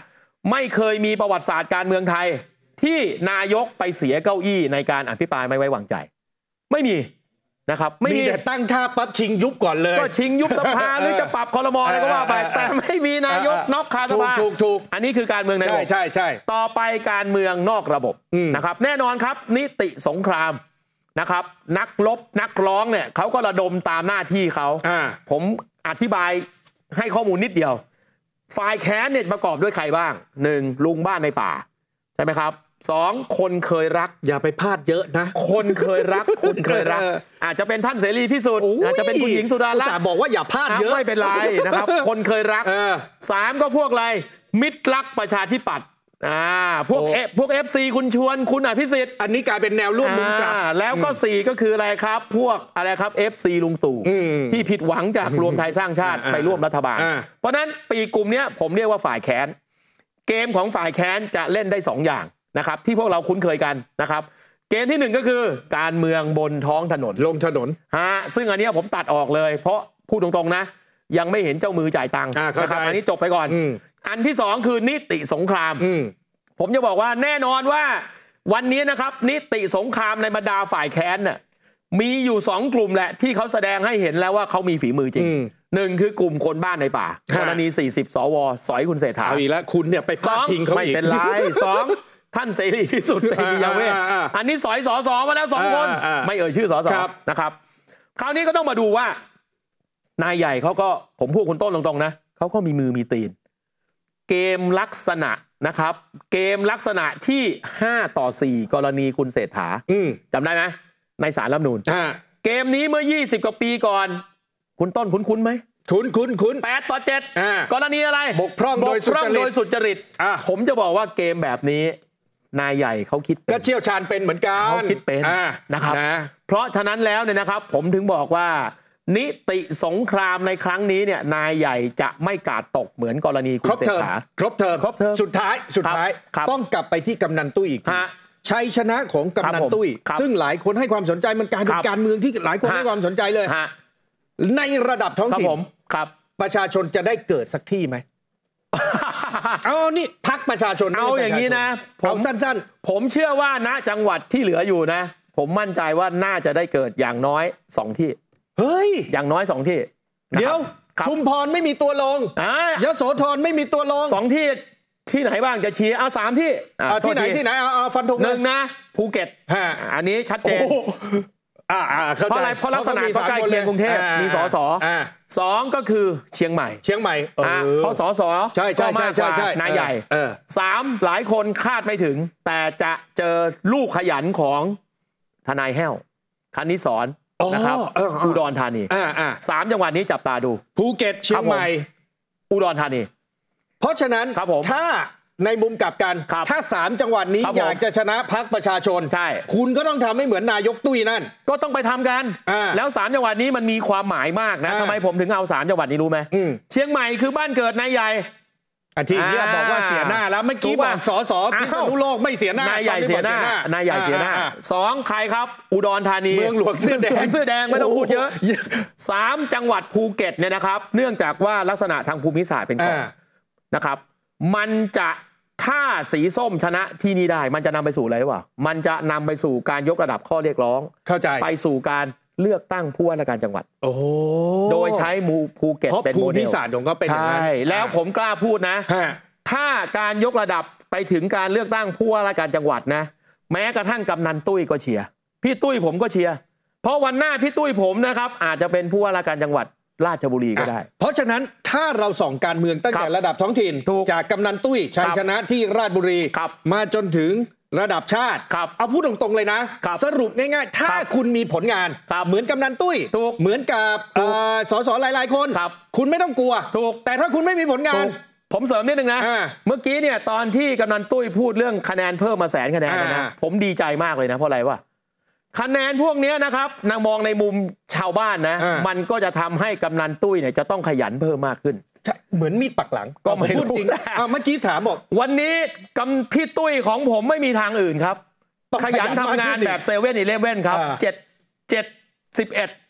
ไม่เคยมีประวัติศาสตร์การเมืองไทยที่นายกไปเสียเก้าอี้ในการอภิปรายไม่ไว้วางใจไม่มีนะครับไม่มีแต่ตั้งท่าปั๊บชิงยุบก่อนเลยก็ชิงยุบสภาหรือจะปรับครมอะไรก็ว่าไปแต่ไม่มีนายกนอกคาสภาถูกอันนี้คือการเมืองในระบบใช่ใช่ต่อไปการเมืองนอกระบบนะครับแน่นอนครับนิติสงครามนะครับนักรบนักร้องเนี่ยเขาก็ระดมตามหน้าที่เขาผมอธิบายให้ข้อมูลนิดเดียวฝ่ายแค้นเนี่ยประกอบด้วยใครบ้างหนึ่งลุงบ้านในป่าใช่ไหมครับสองคนเคยรักอย่าไปพลาดเยอะนะคนเคยรักคนเคยรักอาจจะเป็นท่านเสรีพิสุทธิ์อาจจะเป็นคุณหญิงสุดารัตน์บอกว่าอย่าพลาดเยอะไม่เป็นไรนะครับคนเคยรักสามก็พวกอะไรมิตรรักประชาธิปัตย์อ่าพวกเอพวก เอฟ ซี คุณชวนคุณอภิสิทธิ์อันนี้กลายเป็นแนวร่วมมุมกลับแล้วก็สี่ก็คืออะไรครับพวกอะไรครับ เอฟ ซี ลุงตู่ที่ผิดหวังจากรวมไทยสร้างชาติไปร่วมรัฐบาลเพราะนั้นปีกลุ่มนี้ผมเรียกว่าฝ่ายแค้นเกมของฝ่ายแค้นจะเล่นได้สองอย่างนะครับที่พวกเราคุ้นเคยกันนะครับเกมที่หนึ่งก็คือการเมืองบนท้องถนนลงถนนฮะซึ่งอันนี้ผมตัดออกเลยเพราะพูดตรงๆนะยังไม่เห็นเจ้ามือจ่ายตังค์นะครับอันนี้จบไปก่อนอันที่สองคือนิติสงครามผมจะบอกว่าแน่นอนว่าวันนี้นะครับนิติสงครามในบรรดาฝ่ายแค้นน่ะมีอยู่สองกลุ่มแหละที่เขาแสดงให้เห็นแล้วว่าเขามีฝีมือจริงหนึ่งคือกลุ่มคนบ้านในป่ากรณีสี่สิบสวสอยคุณเศรษฐาเอาอีกแล้วคุณเนี่ยไปพาดพิงเขาอีกไม่เป็นไรสองท่านเสรีพิสุทธิ์เตมียเวทอันนี้สอยสอสอมาแล้วสองคนไม่เอ่ยชื่อสอสอนะครับคราวนี้ก็ต้องมาดูว่านายใหญ่เขาก็ผมพูดคุณต้นตรงๆนะเขาก็มีมือมีตีนเกมลักษณะนะครับเกมลักษณะที่ห้าต่อสี่กรณีคุณเศรษฐาจำได้ไหมในศาลรัฐธรรมนูญเกมนี้เมื่อยี่สิบกว่าปีก่อนคุณต้นคุ้นๆไหมคุ้นคุ้นคุ้นแปดต่อเจ็ดกรณีอะไรบกพร่องโดยสุจริตผมจะบอกว่าเกมแบบนี้นายใหญ่เขาคิดก็เชี่ยวชาญเป็นเหมือนกันเขาคิดเป็นนะครับเพราะฉะนั้นแล้วเนี่ยนะครับผมถึงบอกว่านิติสงครามในครั้งนี้เนี่ยนายใหญ่จะไม่กาดตกเหมือนกรณีคุณเศรษฐาครบเทอมครบเทอมสุดท้ายสุดท้ายต้องกลับไปที่กำนันตุ้ยอีกชัยชนะของกำนันตุ้ยซึ่งหลายคนให้ความสนใจมันกลายเป็นการเมืองที่หลายคนให้ความสนใจเลยในระดับท้องถิ่นประชาชนจะได้เกิดสักที่ไหมเอานี่พักประชาชนเอาอย่างนี้นะผมสั้นๆผมเชื่อว่าณจังหวัดที่เหลืออยู่นะผมมั่นใจว่าน่าจะได้เกิดอย่างน้อยสองที่เฮ้ยอย่างน้อยสองที่เดี๋ยวชุมพรไม่มีตัวลงยโสธรไม่มีตัวลงสองที่ที่ไหนบ้างจะชี้เอาสามที่ที่ไหนที่ไหนเอาฟันธงหนึ่งนะภูเก็ตอันนี้ชัดเจนเพราะอะไรเพราะลักษณะก็ใกล้เคียงกรุงเทพมีสสสองก็คือเชียงใหม่เชียงใหม่เพราะสสใช่ใช่ใช่ใช่นายใหญ่สามหลายคนคาดไม่ถึงแต่จะเจอลูกขยันของทนายแห้วคณิสรนะครับอุดรธานีสามจังหวัดนี้จับตาดูภูเก็ตเชียงใหม่อุดรธานีเพราะฉะนั้นถ้าในมุมกลับกันถ้าสามจังหวัดนี้อยากจะชนะพรรคประชาชนใช่คุณก็ต้องทำให้เหมือนนายกตุ้ยนั่นก็ต้องไปทำกันแล้วสามจังหวัดนี้มันมีความหมายมากนะทำไมผมถึงเอาสามจังหวัดนี้รู้ไหมเชียงใหม่คือบ้านเกิดนายใหญ่อาทิตย์นี้บอกว่าเสียหน้าแล้วเมื่อกี้บอกสสพิษณุโลกไม่เสียหน้านายใหญ่เสียหน้านายใหญ่เสียหน้าสองใครครับอุดรธานีเมืองหลวงเสื้อแดงเสื้อแดงไม่ต้องพูดเยอะสามจังหวัดภูเก็ตเนี่ยนะครับเนื่องจากว่าลักษณะทางภูมิศาสตร์เป็นเกาะนะครับมันจะถ้าสีส้มชนะที่นี่ได้มันจะนำไปสู่อะไรวะมันจะนำไปสู่การยกระดับข้อเรียกร้องเข้าใจไปสู่การเลือกตั้งผู้ว่าราชการจังหวัดโอ้โดยใช้มูภูเก็ตเป็นโมเดลภูมิศาสตร์ของก็เป็นใช่แล้วผมกล้าพูดนะถ้าการยกระดับไปถึงการเลือกตั้งผู้ว่าราชการจังหวัดนะแม้กระทั่งกำนันตุ้ยก็เชียร์พี่ตุ้ยผมก็เชียร์เพราะวันหน้าพี่ตุ้ยผมนะครับอาจจะเป็นผู้ว่าราชการจังหวัดราชบุรีก็ได้เพราะฉะนั้นถ้าเราส่องการเมืองตั้งแต่ระดับท้องถิ่นจากกำนันตุ้ยชัยชนะที่ราชบุรีมาจนถึงระดับชาติเอาพูดตรงๆเลยนะสรุปง่ายๆถ้าคุณมีผลงานเหมือนกำนันตุ้ยเหมือนกับสสหลายๆคนคุณไม่ต้องกลัวแต่ถ้าคุณไม่มีผลงานผมเสริมนิดนึงนะเมื่อกี้เนี่ยตอนที่กำนันตุ้ยพูดเรื่องคะแนนเพิ่มมาแสนคะแนนนะผมดีใจมากเลยนะเพราะอะไรวะคะแนนพวกนี้นะครับนางมองในมุมชาวบ้านนะมันก็จะทำให้กำนันตุ้ยเนี่ยจะต้องขยันเพิ่มมากขึ้นเหมือนมีดปักหลังก็ไม่รู้จริงเมื่อกี้ถามบอกวันนี้กำพี่ตุ้ยของผมไม่มีทางอื่นครับขยันทำงานแบบเซเว่นอีเลฟเว่นครับเจ็ดเจ็ดสิบเอ็ด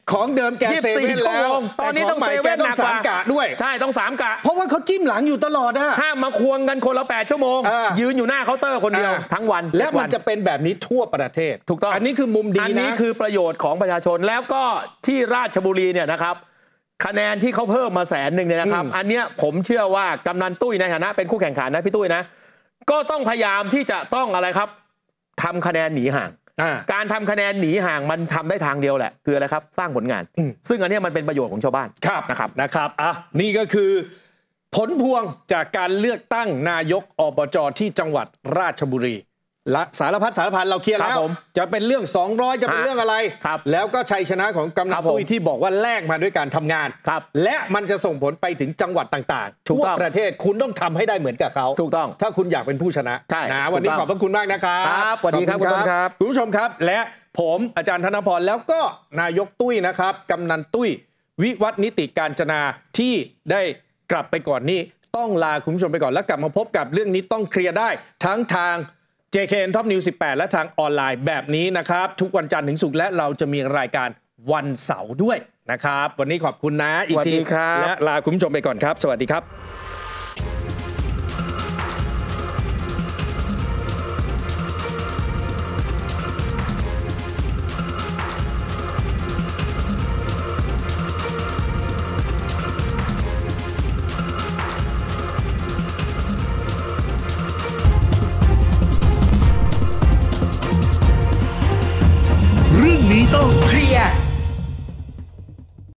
ของเดิมแกเซเว่นแล้วตอนนี้ต้องเซเว่นหนักกว่ากะด้วยใช่ต้องสามกะเพราะว่าเขาจิ้มหลังอยู่ตลอดอะห้ามมาควงกันคนละแปดชั่วโมงยืนอยู่หน้าเคาน์เตอร์คนเดียวทั้งวันและมันจะเป็นแบบนี้ทั่วประเทศถูกต้องอันนี้คือมุมดีนะอันนี้คือประโยชน์ของประชาชนแล้วก็ที่ราชบุรีเนี่ยนะครับคะแนนที่เขาเพิ่มมาแสนหนึ่งเนี่ยนะครับอันเนี้ยผมเชื่อว่ากำนันตุ้ยในฐานะเป็นคู่แข่งขันนะพี่ตุ้ยนะก็ต้องพยายามที่จะต้องอะไรครับทำคะแนนหนีห่างการทำคะแนนหนีห่างมันทำได้ทางเดียวแหละคืออะไรครับสร้างผลงานซึ่งอันนี้มันเป็นประโยชน์ของชาวบ้านนะครับนะครับอ่ะนี่ก็คือผลพวงจากการเลือกตั้งนายกอบจที่จังหวัดราชบุรีและสารพัดสารพันเราเคลียร์แล้วจะเป็นเรื่องสองร้อยจะเป็นเรื่องอะไรแล้วก็ชัยชนะของกำนันตุ้ยที่บอกว่าแลกมาด้วยการทำงานและมันจะส่งผลไปถึงจังหวัดต่างๆทั่วประเทศคุณต้องทำให้ได้เหมือนกับเขาถูกต้องถ้าคุณอยากเป็นผู้ชนะนะวันนี้ขอบพระคุณมากนะครับสวัสดีครับคุณครับคุณผู้ชมครับและผมอาจารย์ธนพรแล้วก็นายกตุ้ยนะครับกำนันตุ้ยวิวัฒนิติการจนาที่ได้กลับไปก่อนนี้ต้องลาคุณผู้ชมไปก่อนแล้วกลับมาพบกับเรื่องนี้ต้องเคลียร์ได้ทั้งทาง เจ เค เอ็น Top News สิบแปดและทางออนไลน์แบบนี้นะครับทุกวันจันทร์ถึงศุกร์และเราจะมีรายการวันเสาร์ด้วยนะครับวันนี้ขอบคุณนะอีกทีและลาคุณผู้ชมไปก่อนครับสวัสดีครับ